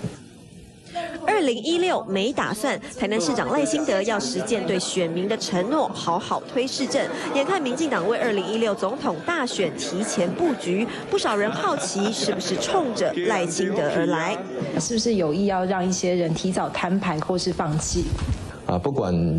2016没打算，台南市长赖清德要实践对选民的承诺，好好推市政。眼看民进党为2016总统大选提前布局，不少人好奇是不是冲着赖清德而来， 是不是有意要让一些人提早摊牌或是放弃？ 不管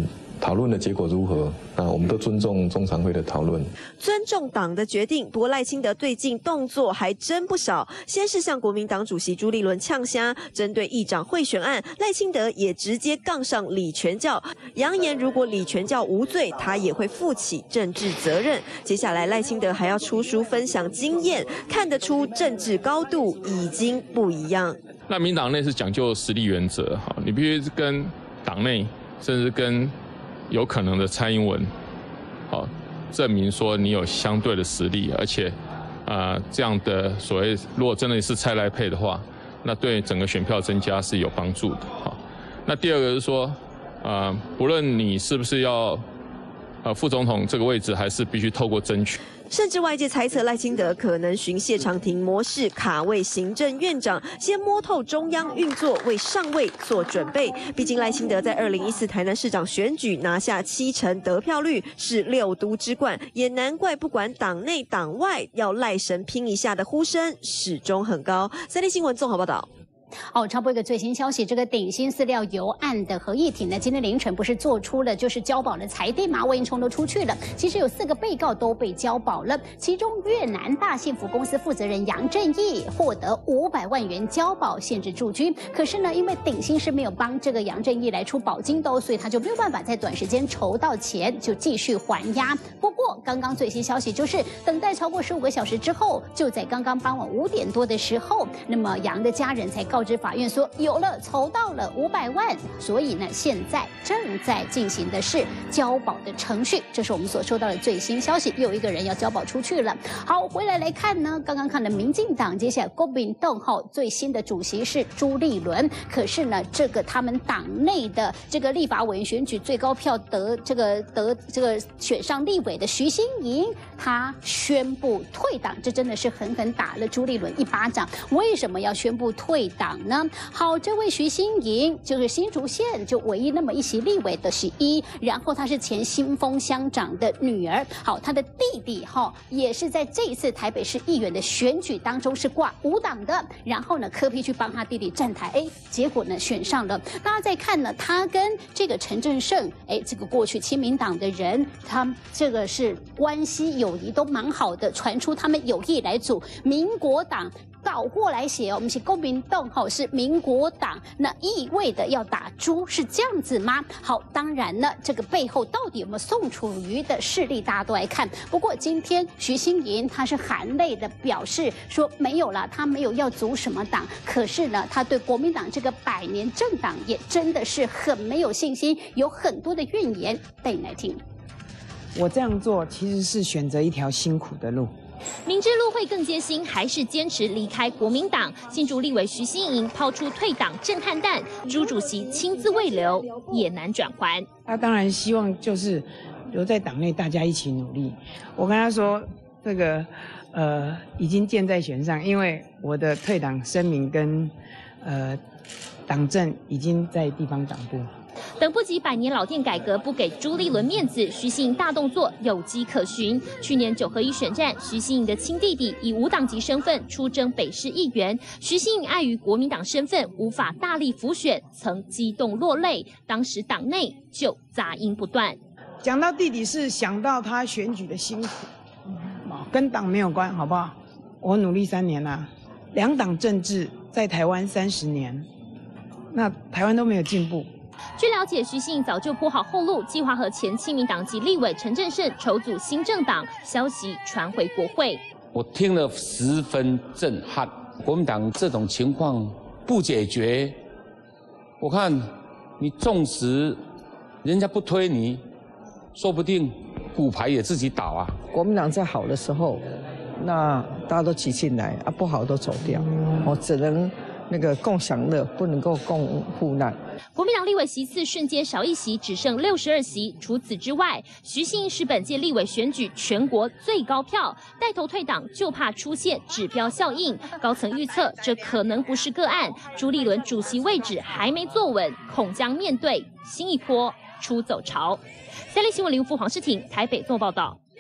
讨论的结果如何，那我们都尊重中常会的讨论， 尊重党的决定。不过赖清德最近动作还真不少，先是向国民党主席朱立伦呛虾，针对议长贿选案，赖清德也直接杠上李全教，扬言如果李全教无罪，他也会负起政治责任。接下来赖清德还要出书分享经验，看得出政治高度已经不一样。 那民党内是讲究实力原则，你必须跟党内甚至跟有可能的蔡英文，证明说你有相对的实力，而且，这样的所谓如果真的是蔡赖配的话，那对整个选票增加是有帮助的。那第二个是说，不论你是不是要副总统这个位置，还是必须透过争取。 甚至外界猜测赖清德可能循谢长廷模式卡位行政院长，先摸透中央运作，为上位做准备。毕竟赖清德在2014台南市长选举拿下70%得票率，是6都之冠，也难怪不管党内党外，要赖神拼一下的呼声始终很高。3立新闻综合报道。 插播一个最新消息，这个鼎新饲料油案的合议庭呢，今天凌晨不是做出了就是交保的裁定吗？魏应充都出去了，其实有4个被告都被交保了，其中越南大幸福公司负责人杨正义获得500万元交保限制驻军，可是呢，因为鼎新是没有帮这个杨正义来出保金的，所以他就没有办法在短时间筹到钱，就继续还押。不过刚刚最新消息就是，等待超过15个小时之后，就在刚刚傍晚5点多的时候，那么杨的家人才告知法院说有了，筹到了500万，所以呢，现在正在进行的是交保的程序。这是我们所收到的最新消息，又有一个人要交保出去了。好，回来看呢，刚刚看了民进党，接下来国民党最新的主席是朱立伦，可是呢，这个他们党内的这个立法委员选举最高票得选上立委的徐欣莹，他宣布退党，这真的是狠狠打了朱立伦一巴掌。为什么要宣布退党呢？好，这位徐欣莹就是新竹县就唯一那么一席立委的11，然后她是前新丰乡长的女儿。好，她的弟弟也是在这一次台北市议员的选举当中是挂无党的，然后呢柯 P 去帮他弟弟站台，结果呢选上了。大家再看呢，他跟这个陈正胜，这个过去亲民党的人，他这个是关系友谊都蛮好的，传出他们有意来组民国党。倒过来写我们是国民党是民国党，那意味的要打猪是这样子吗？好，当然呢，这个背后到底有没有宋楚瑜的势力，大家都来看。不过今天徐欣莹他是含泪的表示说没有啦，他没有要组什么党，可是呢，他对国民党这个100年政党也真的是很没有信心，有很多的怨言。带你来听。 我这样做其实是选择一条辛苦的路。 明知路会更艰辛，还是坚持离开国民党。新竹立委徐欣莹抛出退党震撼弹，朱主席亲自慰留，也难转圜。 他当然希望就是留在党内，大家一起努力。我跟他说，这个已经箭在弦上，因为我的退党声明跟党政已经在地方党部。 等不及100年老店改革，不给朱立伦面子，徐欣莹大动作有迹可循。去年9合1选战，徐欣莹的亲弟弟以无党籍身份出征北市议员，徐欣莹碍于国民党身份无法大力辅选，曾激动落泪。当时党内就杂音不断。 讲到弟弟是想到他选举的辛苦，跟党没有关，好不好？我努力3年啦，2党政治在台湾30年，那台湾都没有进步。 据了解，徐欣莹早就铺好后路，计划和前亲民党籍立委陈正胜筹组新政党，消息传回国会。 我听了十分震撼，国民党这种情况不解决，我看你纵使人家不推你，说不定骨牌也自己倒啊。 国民党在好的时候，那大家都挤进来啊，不好都走掉，我只能那个共享乐，不能够共患难。 国民党立委席次瞬间少1席，只剩62席。除此之外，徐欣莹是本届立委选举全国最高票，带头退党就怕出现指标效应。高层预测这可能不是个案，朱立伦主席位置还没坐稳，恐将面对新一波出走潮。3立新闻林福黄世婷台北做报道。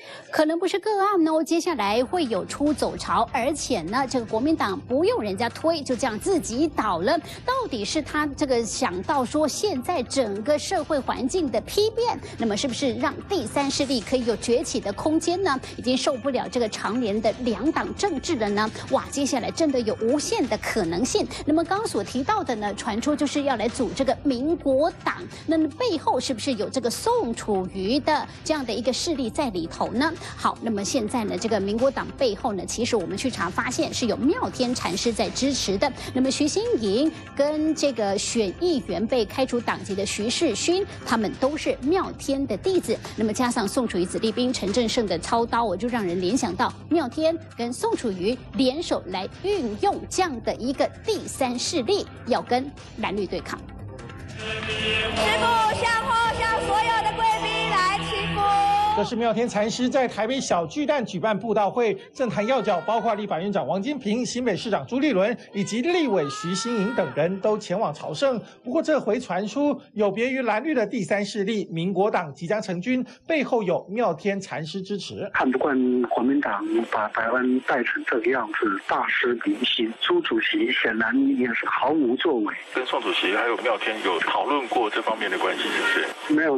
可能不是个案哦，接下来会有出走潮，而且呢，这个国民党不用人家推，就这样自己倒了。到底是他这个想到说现在整个社会环境的批变，那么是不是让第三势力可以有崛起的空间呢？已经受不了这个常年的两党政治了呢？哇，接下来真的有无限的可能性。那么刚刚所提到的呢，传出就是要来组这个民国党，那么背后是不是有这个宋楚瑜的这样的一个势力在里头呢？好，那么现在呢，这个民国党背后呢，其实我们去查发现是有妙天禅师在支持的。那么徐新莹跟这个选议员被开除党籍的徐世勋，他们都是妙天的弟子。那么加上宋楚瑜子弟兵陈正胜的操刀，我就让人联想到妙天跟宋楚瑜联手来运用这样的一个第三势力，要跟蓝绿对抗。 师父向后向所有的贵宾来祈福。 这是妙天禅师在台北小巨蛋举办布道会，政坛要角包括立法院长王金平、新北市长朱立伦以及立委徐新莹等人都前往朝圣。不过这回传出有别于蓝绿的第三势力民国党即将成军，背后有妙天禅师支持。 看不惯国民党把台湾带成这个样子，大失民心。朱主席显然也是毫无作为。 跟宋主席还有妙天有讨论过这方面的关系，是不是？ 没有。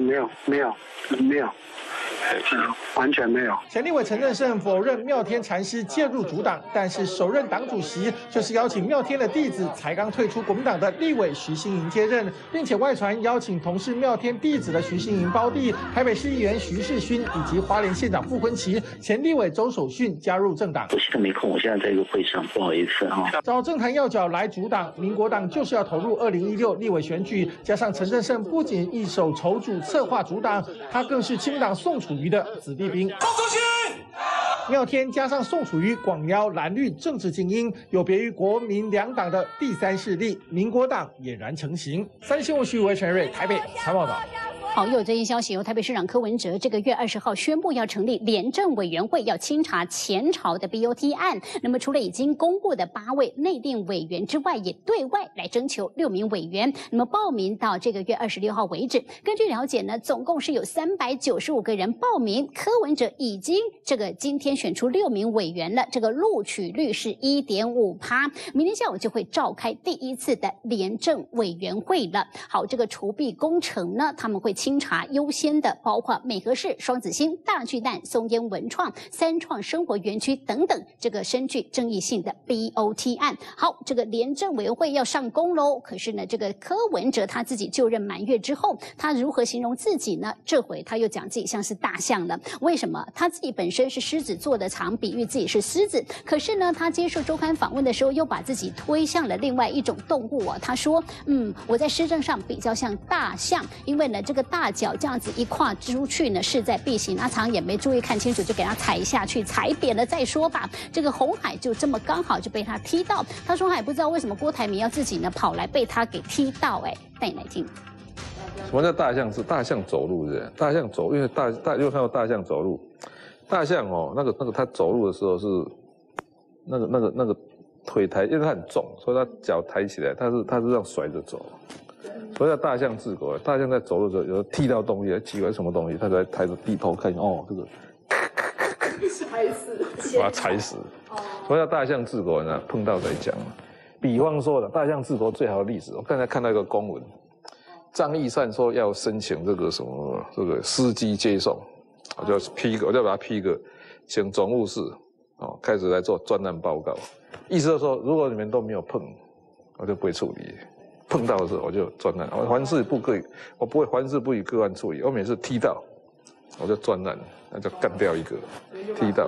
完全没有。 前立委陈正胜否认妙天禅师介入主党，但是首任党主席就是邀请妙天的弟子才刚退出国民党的立委徐新莹接任，并且外传邀请同是妙天弟子的徐新莹胞弟台北市议员徐世勋以及花莲县长傅昆萁前立委周守训加入政党。 我现在没空，我现在在一个会上，不好意思啊。 找政坛要角来主党，民国党就是要投入2016立委选举，加上陈正胜不仅一手筹组策划主党，他更是亲党宋楚瑜的子弟兵。宋主席。妙天加上宋楚瑜广邀蓝绿政治精英，有别于国民两党的第三势力，民国党俨然成型。三立新闻徐伟、陈瑞台北采报道。 好，又有最新消息，由台北市长柯文哲这个月20号宣布要成立廉政委员会，要清查前朝的 BOT 案。那么除了已经公布的8位内定委员之外，也对外来征求6名委员。那么报名到这个月26号为止。根据了解呢，总共是有395个人报名，柯文哲已经今天选出6名委员了，这个录取率是1.5%。明天下午就会召开第一次的廉政委员会了。好，这个除弊工程呢，他们会清查优先的，包括美和市、双子星、大巨蛋、松烟文创、三创生活园区等等这个深具争议性的 BOT 案。好，这个廉政委员会要上工喽。可是呢，这个柯文哲他自己就任满月之后，他如何形容自己呢？这回他又讲自己像是大象了。为什么？他自己本身是狮子座的，常比喻自己是狮子。可是呢，他接受周刊访问的时候，又把自己推向了另外一种动物啊。他说，我在施政上比较像大象，因为呢，这个大脚这样子一跨出去呢，势在必行。阿常也没注意看清楚，就给他踩下去，踩扁了再说吧。这个鸿海就这么刚好就被他踢到。他说他也不知道为什么郭台铭要自己呢跑来被他给踢到。带你来听。 什么叫大象？是大象走路是？大象走，因为因为看到大象走路，大象那个它走路的时候是那个腿抬，因为它很重，所以它脚抬起来，它是这样甩着走。所以叫大象治国，大象在走路的时候，有时候踢到东西，奇怪什么东西，它才抬着低头看，这个踩死，把它踩死。所以叫大象治国呢，碰到再讲。比方说的，大象治国最好的例子，我刚才看到一个公文，张义善说要申请这个什么司机接送，我就把它批个，请总务室开始来做专案报告，意思就是说，如果你们都没有碰，我就不会处理。碰到的时候我就专案，我不会凡事不以个案处理，我每次踢到我就专案，那就干掉一个，踢到。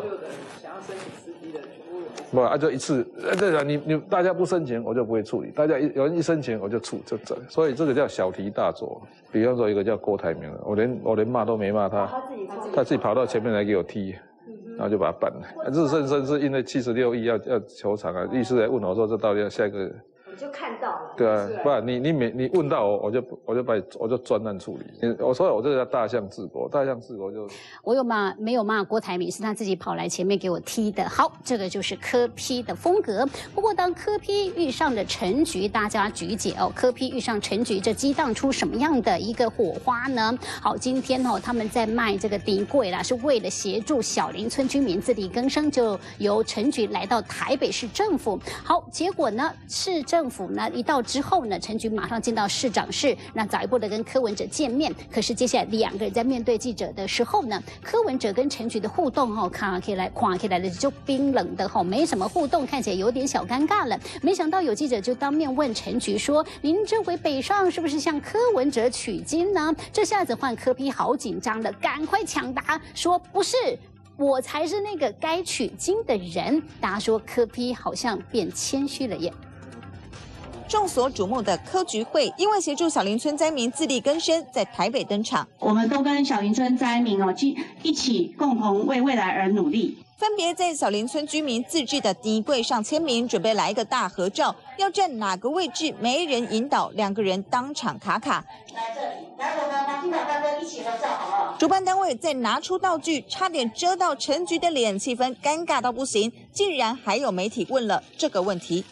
不，就一次，你大家不申请我就不会处理，大家有人一申请我就所以这个叫小题大做。比方说一个叫郭台铭的，我连骂都没骂他，他自己跑到前面来给我踢，然后就把他办了。日盛生是因为76亿要求偿啊，律师来问我说这到底要下一个就看到了。 对啊，不然你问到我就专案处理。我说我这个叫大象治国，大象治国就我没有骂郭台铭，是他自己跑来前面给我踢的。好，这个就是柯 P 的风格。不过当柯 P 遇上了陈菊，大家举解哦，柯 P 遇上陈菊，这激荡出什么样的一个火花呢？好，今天他们在卖这个底柜啦，是为了协助小林村居民自力更生，就由陈菊来到台北市政府。好，结果呢，市政府呢一到之后呢，陈菊马上进到市长室，那早一步的跟柯文哲见面。可是接下来两个人在面对记者的时候呢，柯文哲跟陈菊的互动看起来的就冰冷的没什么互动，看起来有点小尴尬了。没想到有记者就当面问陈菊说：“您这回北上是不是向柯文哲取经呢？”这下子换柯 P 好紧张了，赶快抢答说：“不是。”我才是那个该取经的人。大家说柯 P 好像变谦虚了耶。 众所瞩目的柯菊会，因为协助小林村灾民自力更生，在台北登场。 我们都跟小林村灾民一起共同为未来而努力。 分别在小林村居民自制的底柜上签名，准备来一个大合照。要站哪个位置，没人引导，两个人当场卡。 来这里，来我们马金宝大哥一起合照，好不好？ 主办单位再拿出道具，差点遮到陈菊的脸，气氛尴尬到不行。竟然还有媒体问了这个问题。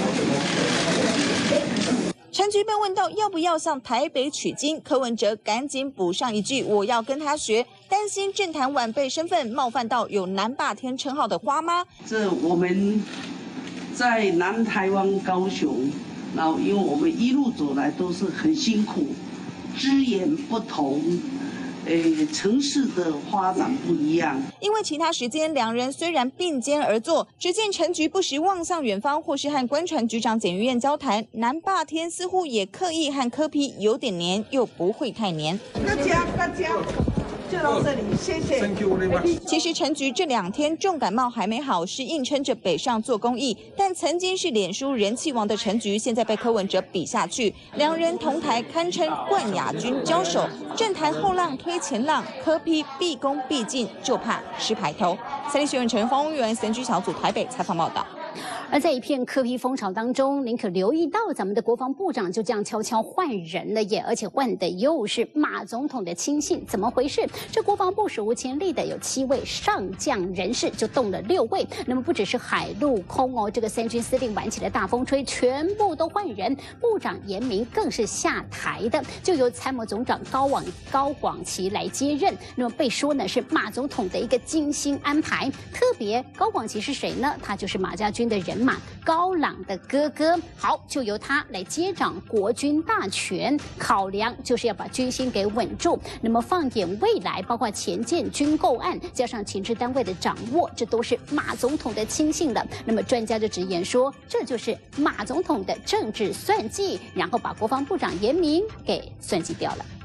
陈菊被问到要不要向台北取经，柯文哲赶紧补上一句：“我要跟他学。”担心政坛晚辈身份冒犯到有南霸天称号的花妈。 这我们在南台湾高雄，然后因为我们一路走来都是很辛苦，支眼不同。城市的发展不一样， 因为其他时间两人虽然并肩而坐，只见陈菊不时望向远方，或是和观传局长简于晏交谈。南霸天似乎也刻意和柯 P 有点黏，又不会太黏。 大家。就到这里，谢谢。 其实陈菊这2天重感冒还没好，是硬撑着北上做公益。但曾经是脸书人气王的陈菊，现在被柯文哲比下去，两人同台堪称冠亚军交手。政坛后浪推前浪，柯 P 毕恭毕敬，就怕吃排头。三立新闻陈峰原3G小组台北采访报道。 而在一片柯 P 风潮当中，您可留意到咱们的国防部长就这样悄悄换人了耶，而且换的又是马总统的亲信，怎么回事？这国防部史无前例的有7位上将人士，就动了6位。那么不只是海陆空这个3军司令玩起了大风吹，全部都换人，部长严明更是下台的，就由参谋总长高广齐来接任。那么被说呢是马总统的一个精心安排，特别高广齐是谁呢？他就是马家军的人马高朗的哥哥。好，就由他来接掌国军大权，考量就是要把军心给稳住。那么放眼未来，包括前建军购案，加上情治单位的掌握，这都是马总统的亲信了。那么专家就直言说，这就是马总统的政治算计，然后把国防部长严明给算计掉了。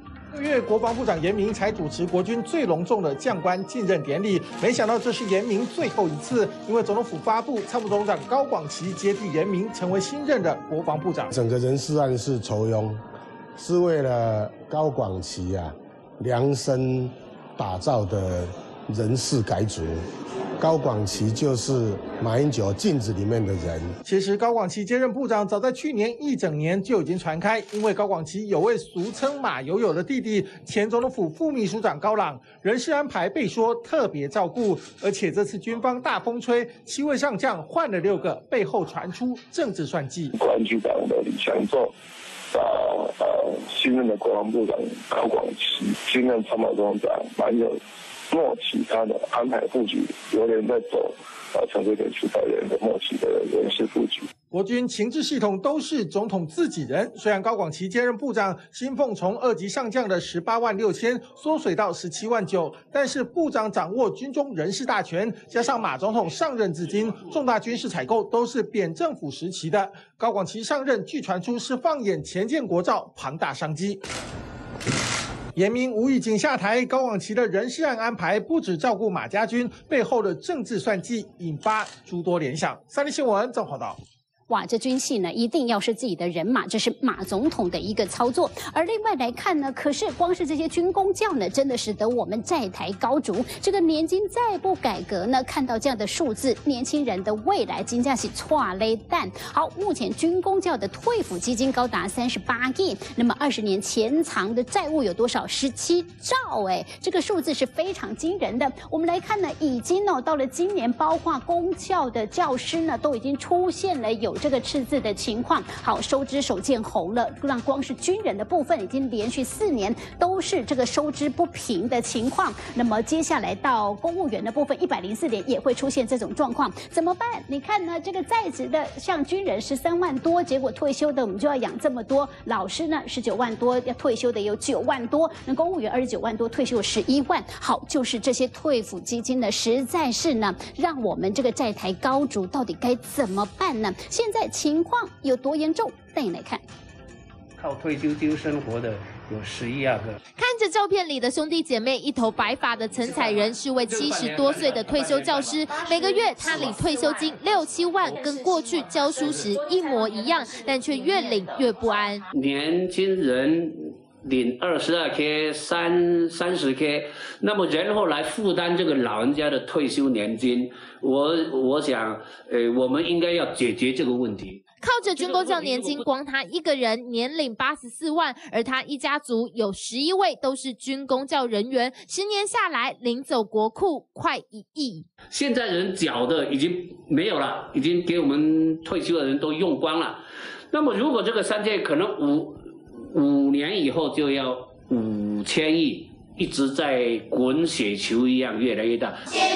6月，国防部长严明才主持国军最隆重的将官进任典礼，没想到这是严明最后一次，因为总统府发布参谋总长高广齐接替严明，成为新任的国防部长。 整个人事案是酬庸，是为了高广齐量身打造的人事改组。高广齐就是马英九镜子里面的人。 其实高广齐接任部长，早在去年1整年就已经传开，因为高广齐有位俗称马友友的弟弟，前总统府副秘书长高朗，人事安排被说特别照顾，而且这次军方大风吹，7位上将换了6个，背后传出政治算计。 国安局长的李强仲，新任的国防部长高广齐，新任参谋总长蛮有默契，他的安排布局有点在走陈水扁区导演的默契的人事布局。 国军情治系统都是总统自己人，虽然高广齐接任部长，薪俸从2级上将的18万6千缩水到17万9，但是部长掌握军中人事大权，加上马总统上任至今，重大军事采购都是扁政府时期的。高广齐上任，据传出是放眼前建国造庞大商机。严明无意间下台，高广齐的人事案安排不只照顾马家军，背后的政治算计引发诸多联想。3立新闻综合报道。 哇，这军系呢一定要是自己的人马，这是马总统的一个操作。而另外来看呢，可是光是这些军公教呢，真的使得我们债台高筑。这个年金再不改革呢，看到这样的数字，年轻人的未来金价是唰嘞蛋。好，目前军公教的退抚基金高达38亿，那么20年潜藏的债务有多少？17兆哎，这个数字是非常惊人的。我们来看呢，已经到了今年，包括公教的教师呢，都已经出现了有这个赤字的情况。好，收支手见红了，让光是军人的部分已经连续4年都是这个收支不平的情况。那么接下来到公务员的部分，104年也会出现这种状况，怎么办？你看呢，这个在职的像军人13万多，结果退休的我们就要养这么多，老师呢19万多，要退休的有9万多，那公务员29万多，退休有11万。好，就是这些退抚基金呢，实在是呢，让我们这个债台高筑，到底该怎么办呢？现在情况有多严重？带你来看。 靠退休金生活的有11万个。 看着照片里的兄弟姐妹，一头白发的陈彩仁是位70多岁的退休教师，每个月他领退休金6、7万，跟过去教书时一模一样，但却越领越不安。 年轻人领22K、30K， 那么然后来负担这个老人家的退休年金，我想，我们应该要解决这个问题。 靠着军公教年金，光他一个人年领84万，而他一家族有11位都是军公教人员，10年下来领走国库快1亿。 现在人缴的已经没有了，已经给我们退休的人都用光了。那么如果这个3届可能5年以后就要5000亿，一直在滚雪球一样越来越大。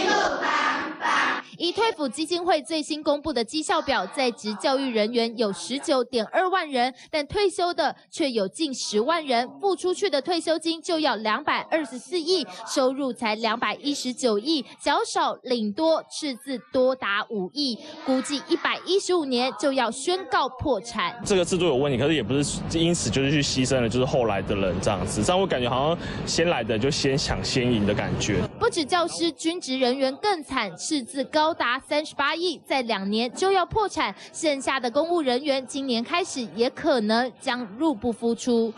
以退抚基金会最新公布的绩效表，在职教育人员有19.2万人，但退休的却有近10万人，付出去的退休金就要224亿，收入才219亿，缴少领多，赤字多达5亿，估计115年就要宣告破产。 这个制度有问题，可是也不是因此就是去牺牲了，就是后来的人这样子，这样我感觉好像先来的就先抢先赢的感觉。 不止教师，军职人员更惨，赤字高达38亿，在2年就要破产。剩下的公务人员今年开始也可能将入不敷出。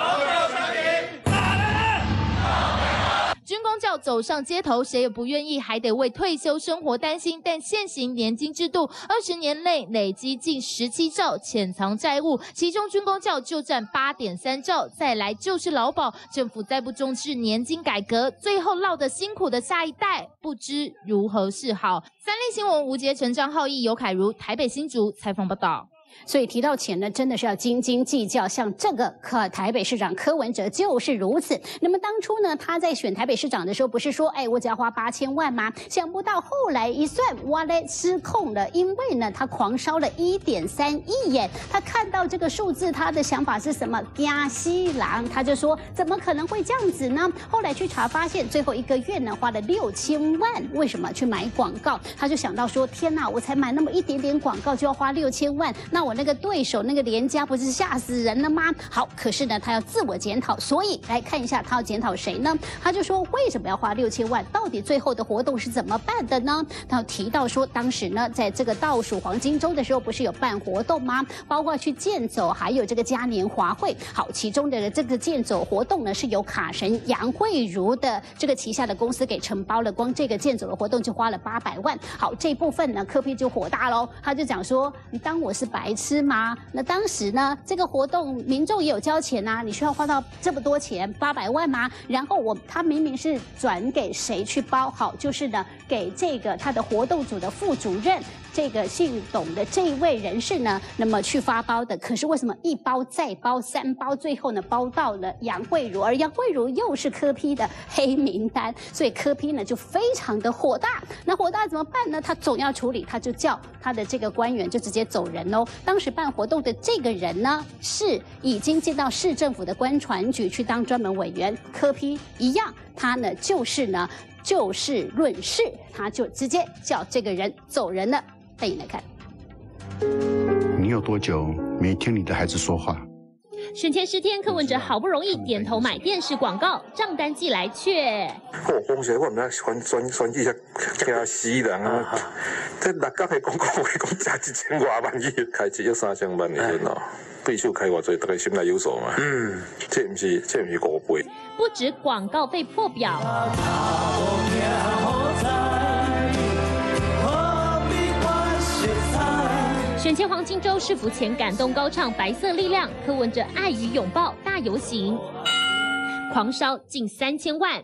军公教走上街头，谁也不愿意，还得为退休生活担心。但现行年金制度20年内累积近17兆潜藏债务，其中军公教就占8.3兆。再来就是劳保，政府再不重视年金改革，最后落得辛苦的下一代不知如何是好。三立新闻吴杰成、张浩义、尤凯如台北新竹采访报道。 所以提到钱呢，真的是要斤斤计较。像这个台北市长柯文哲就是如此。那么当初呢，他在选台北市长的时候，不是说我只要花8000万吗？想不到后来一算，哇嘞，失控了。因为呢，他狂烧了1.3亿耶。他看到这个数字，他的想法是什么？加西郎，他就说怎么可能会这样子呢？后来去查发现，最后1个月呢花了6000万。为什么？去买广告。他就想到说，天哪，我才买那么一点点广告就要花6000万，那我那个对手那个连家不是吓死人了吗？好，可是呢，他要自我检讨，所以来看一下他要检讨谁呢？他就说为什么要花6000万？到底最后的活动是怎么办的呢？他提到说，当时呢，在这个倒数黄金周的时候，不是有办活动吗？包括去健走，还有这个嘉年华会。好，其中的这个健走活动呢，是由卡神杨慧如的这个旗下的公司给承包了，光这个健走的活动就花了800万。好，这部分呢，柯 P 就火大喽，他就讲说，你当我是白痴吗？那当时呢，这个活动民众也有交钱啊，你需要花到这么多钱800万吗？然后他明明是转给谁去包？好，就是呢给这个他的活动组的副主任，这个姓董的这一位人士呢，那么去发包的。可是为什么一包再包3包，最后呢包到了杨慧如，而杨慧如又是柯 P 的黑名单，所以柯 P 呢就非常的火大。那火大怎么办呢？他总要处理，他就叫他的这个官员就直接走人喽。当时办活动的这个人呢，是已经进到市政府的观传局去当专门委员，柯 P 一样，他呢就是呢就事论事，他就直接叫这个人走人了。带你来看， 你有多久没听你的孩子说话？ 选前10天，柯文哲好不容易点头买电视广告，账单寄来却…… 讲实我唔知选举才惊死人啊！这六角的广告话讲值1000多万亿，开1亿3000万的时候，对手开偌济，大家心内有数嘛。这唔是5倍。 不止广告费破表。选前黄金周市府前感动高唱白色力量，柯文哲爱与拥抱大游行，狂烧近3000万。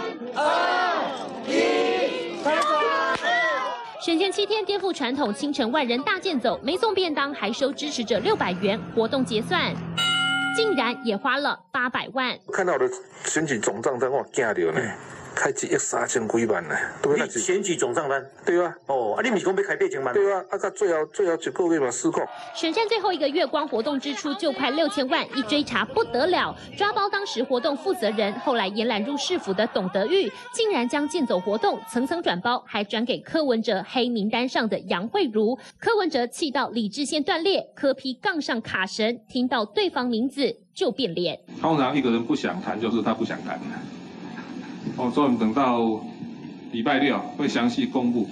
选前7天颠覆传统，清晨万人大健走，没送便当还收支持者600元，活动结算竟然也花了800万。 看到我的选举总账单，我惊到呢。开1亿3000几万呢，对啊，选举总账单，对啊，你不是讲要开8000万？对啊，到最后1个月嘛失控。 选战最后1个月，光活动支出就快6000万，一追查不得了，抓包当时活动负责人，后来延揽入市府的董德玉，竟然将健走活动层层转包，还转给柯文哲黑名单上的杨慧如。柯文哲气到理智线断裂，柯批杠上卡神，听到对方名字就变脸。 通常一个人不想谈，就是他不想谈。所以我们等到礼拜6会详细公布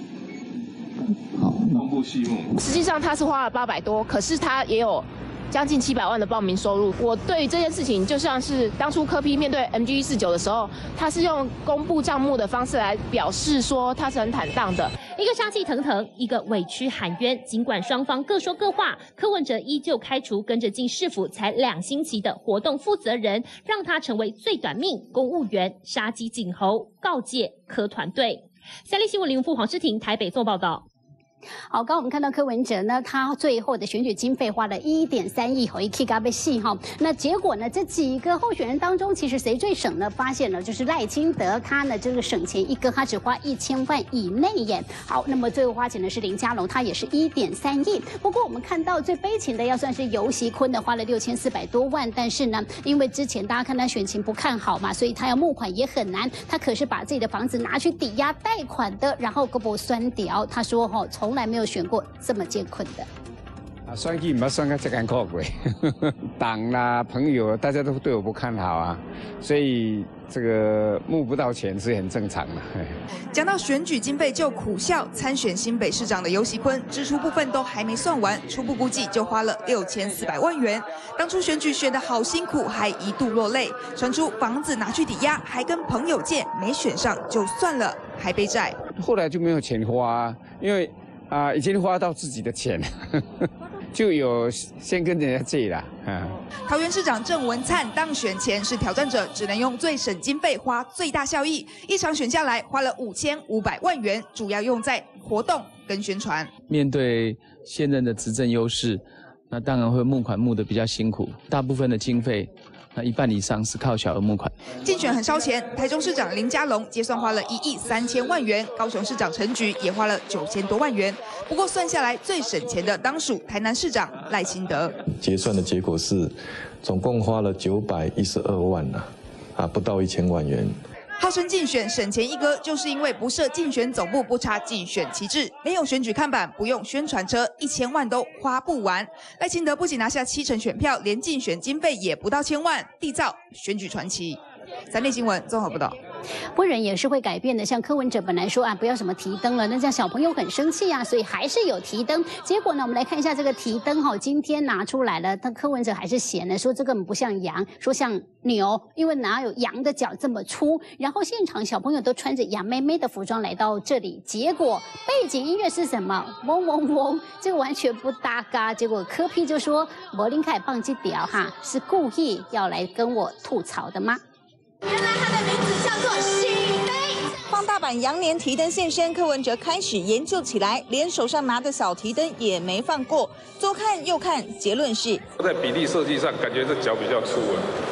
细目。 实际上他是花了800多，可是他也有将近700万的报名收入。我对于这件事情，就像是当初柯 P 面对 MG149的时候，他是用公布账目的方式来表示说他是很坦荡的。 一个杀气腾腾，一个委屈喊冤。尽管双方各说各话，柯文哲依旧开除跟着进市府才2星期的活动负责人，让他成为最短命公务员，杀鸡儆猴，告诫柯团队。三立新闻林富、黄诗婷台北做报道。 好，刚刚我们看到柯文哲呢，他最后的选举经费花了1.3亿，一 K 嘎被戏哈。那结果呢，这几个候选人当中，其实谁最省呢？发现了就是赖清德，他呢这个省钱一个，他只花1000万以内耶。好，那么最后花钱的是林佳龙，他也是1.3亿。不过我们看到最悲情的，要算是游锡堃的，花了6400多万。但是呢，因为之前大家看他选情不看好嘛，所以他要募款也很难。他可是把自己的房子拿去抵押贷款的，然后胳膊酸掉。他说从来没有选过这么艰困的。 选举唔捌选到这艰苦过，党啦、朋友大家都对我不看好啊，所以这个募不到钱是很正常的。 讲到选举经费就苦笑，参选新北市长的游锡堃支出部分都还没算完，初步估计就花了6400万元。当初选举选得好辛苦，还一度落泪，传出房子拿去抵押，还跟朋友借，没选上就算了，还背债。 后来就没有钱花，因为已经花到自己的钱，就有先跟人家借了。 桃园市长郑文灿当选前是挑战者，只能用最省经费花最大效益，一场选下来花了5500万元，主要用在活动跟宣传。 面对现任的执政优势，那当然会募款募得比较辛苦，大部分的经费。那1半以上是靠小额募款。 竞选很烧钱，台中市长林佳龙结算花了1亿3000万元，高雄市长陈菊也花了9000多万元。不过算下来最省钱的当属台南市长赖清德。 结算的结果是，总共花了912万不到1000万元。 号称竞选省钱一哥，就是因为不设竞选总部，不插竞选旗帜，没有选举看板，不用宣传车，1000万都花不完。赖清德不仅拿下70%选票，连竞选经费也不到1000万，缔造选举传奇。三立新闻综合报道。 不过人也是会改变的，像柯文哲本来说不要什么提灯了，那这样小朋友很生气所以还是有提灯。结果呢，我们来看一下这个提灯今天拿出来了，但柯文哲还是嫌了，说这根本不像羊，说像牛，因为哪有羊的脚这么粗。然后现场小朋友都穿着羊妹妹的服装来到这里，结果背景音乐是什么？嗡嗡嗡，这个完全不搭嘎。结果柯 P 就说：“柏林凯棒这条是故意要来跟我吐槽的吗？” 原来它的名字叫做喜杯。放大版羊年提灯现身，柯文哲开始研究起来，连手上拿的小提灯也没放过，左看右看，结论是在比例设计上，感觉这脚比较粗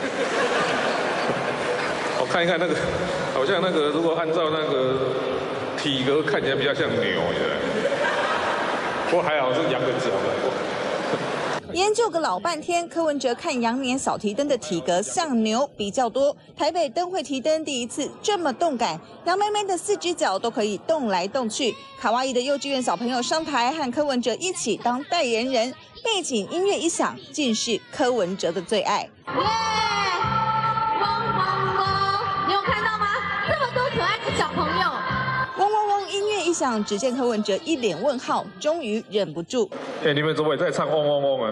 我看一看那个，好像那个如果按照那个体格看起来比较像牛，不过还好是羊的脚。 研究个老半天，柯文哲看羊年小提灯的体格像牛比较多。台北灯会提灯第一次这么动感，羊妹妹的4只脚都可以动来动去。卡哇伊的幼稚园小朋友上台和柯文哲一起当代言人，背景音乐一响，竟是柯文哲的最爱。 耶！汪汪汪！你有看到吗？这么多可爱的小朋友。 嗡嗡嗡！音乐一响，只见柯文哲一脸问号，终于忍不住。 你们怎么也在唱嗡嗡嗡啊？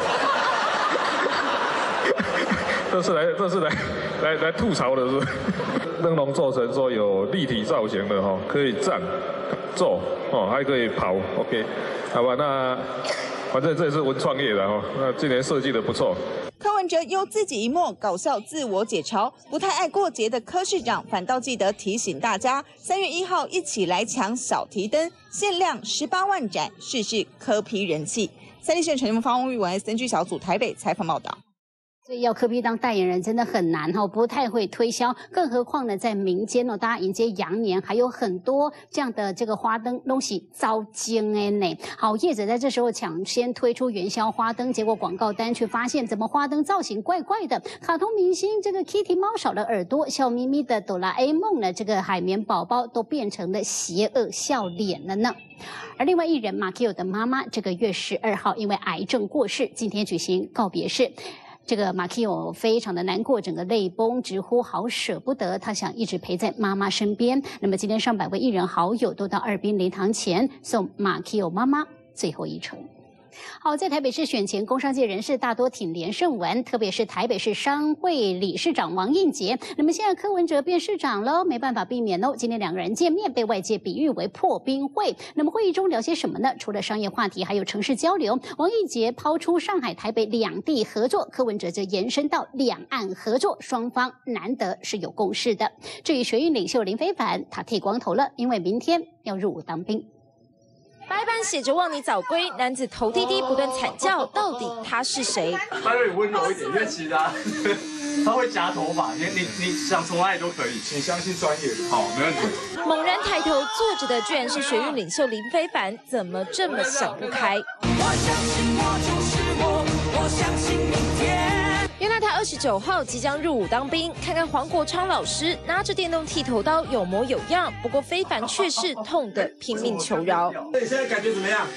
这是来吐槽的是不是？灯笼做成说有立体造型的哈，可以站、坐哦，还可以跑。OK， 好吧，那反正这也是文创业的哈，那今年设计的不错。 柯文哲悠自己一默，搞笑自我解嘲。不太爱过节的柯市长反倒记得提醒大家，3月1号一起来抢小提灯，限量18万盏，试试柯批人气。三立新闻陈方翁玉文 SNG 小组台北采访报道。 所以要柯批当代言人真的很难哈，不太会推销，更何况呢，在民间大家迎接羊年，还有很多这样的这个花灯东西遭惊哎呢。好，业者在这时候抢先推出元宵花灯，结果广告单却发现怎么花灯造型怪怪的，卡通明星这个 Kitty 猫少了耳朵，笑眯眯的哆啦 A 梦呢，这个海绵宝宝都变成了邪恶笑脸了呢。而另外艺人马 Q 的妈妈，这个月12号因为癌症过世，今天举行告别式。这个马 Q 非常的难过，整个泪崩，直呼好舍不得，他想一直陪在妈妈身边。那么今天上百位艺人好友都到二滨灵堂前送马 Q 妈妈最后一程。好，在台北市选前，工商界人士大多挺连胜文，特别是台北市商会理事长王映杰。那么现在柯文哲变市长了，没办法避免哦。今天2个人见面，被外界比喻为破冰会。那么会议中聊些什么呢？除了商业话题，还有城市交流。王映杰抛出上海、台北2地合作，柯文哲则延伸到两岸合作，双方难得是有共识的。至于学运领袖林飞帆，他剃光头了，因为明天要入伍当兵。 白板写着“望你早归”，男子头低低不断惨叫，到底他是谁？ 他有点温柔一点，因为其实他会夹头发，你想从哪里都可以，请相信专业。好，没问题。 猛然抬头坐着的居然是学运领袖林飞帆，怎么这么想不开？我相信我就是我相信明天。原来他29号即将入伍当兵，看看黄国昌老师拿着电动剃头刀有模有样，不过飞帆却是痛得拼命求饶。 那你现在感觉怎么样？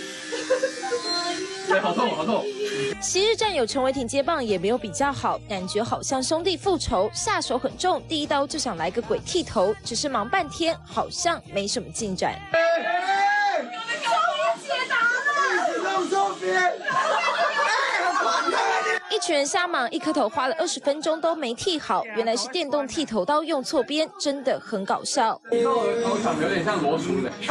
对，好痛，好痛。 昔日战友陈伟霆接棒也没有比较好，感觉好像兄弟复仇，下手很重，第一刀就想来个鬼剃头，只是忙半天，好像没什么进展。一群人瞎忙，一颗头花了20分钟都没剃好，原来是电动剃头刀用错边，真的很搞笑。 以后我的头长得有点像罗叔的。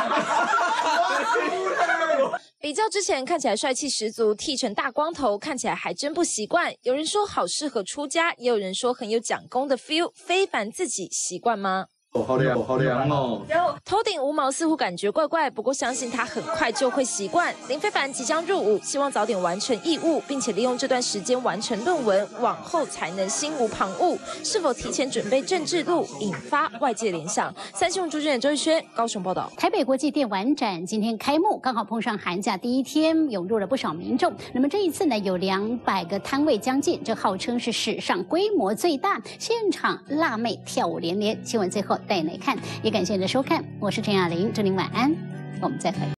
比较之前看起来帅气十足，剃成大光头看起来还真不习惯。有人说好适合出家，也有人说很有蒋公的 feel。非凡自己习惯吗？ 好凉，好凉哦！ 头顶无毛似乎感觉怪怪，不过相信他很快就会习惯。林非凡即将入伍，希望早点完成义务，并且利用这段时间完成论文，往后才能心无旁骛。是否提前准备政治路，引发外界联想。三新闻主持人周逸轩高雄报道。 台北国际电玩展今天开幕，刚好碰上寒假第一天，涌入了不少民众。那么这一次呢，有200个摊位将近，这号称是史上规模最大，现场辣妹跳舞连连。新闻最后带你来看，也感谢你的收看，我是陈雅玲，祝您晚安，我们再会。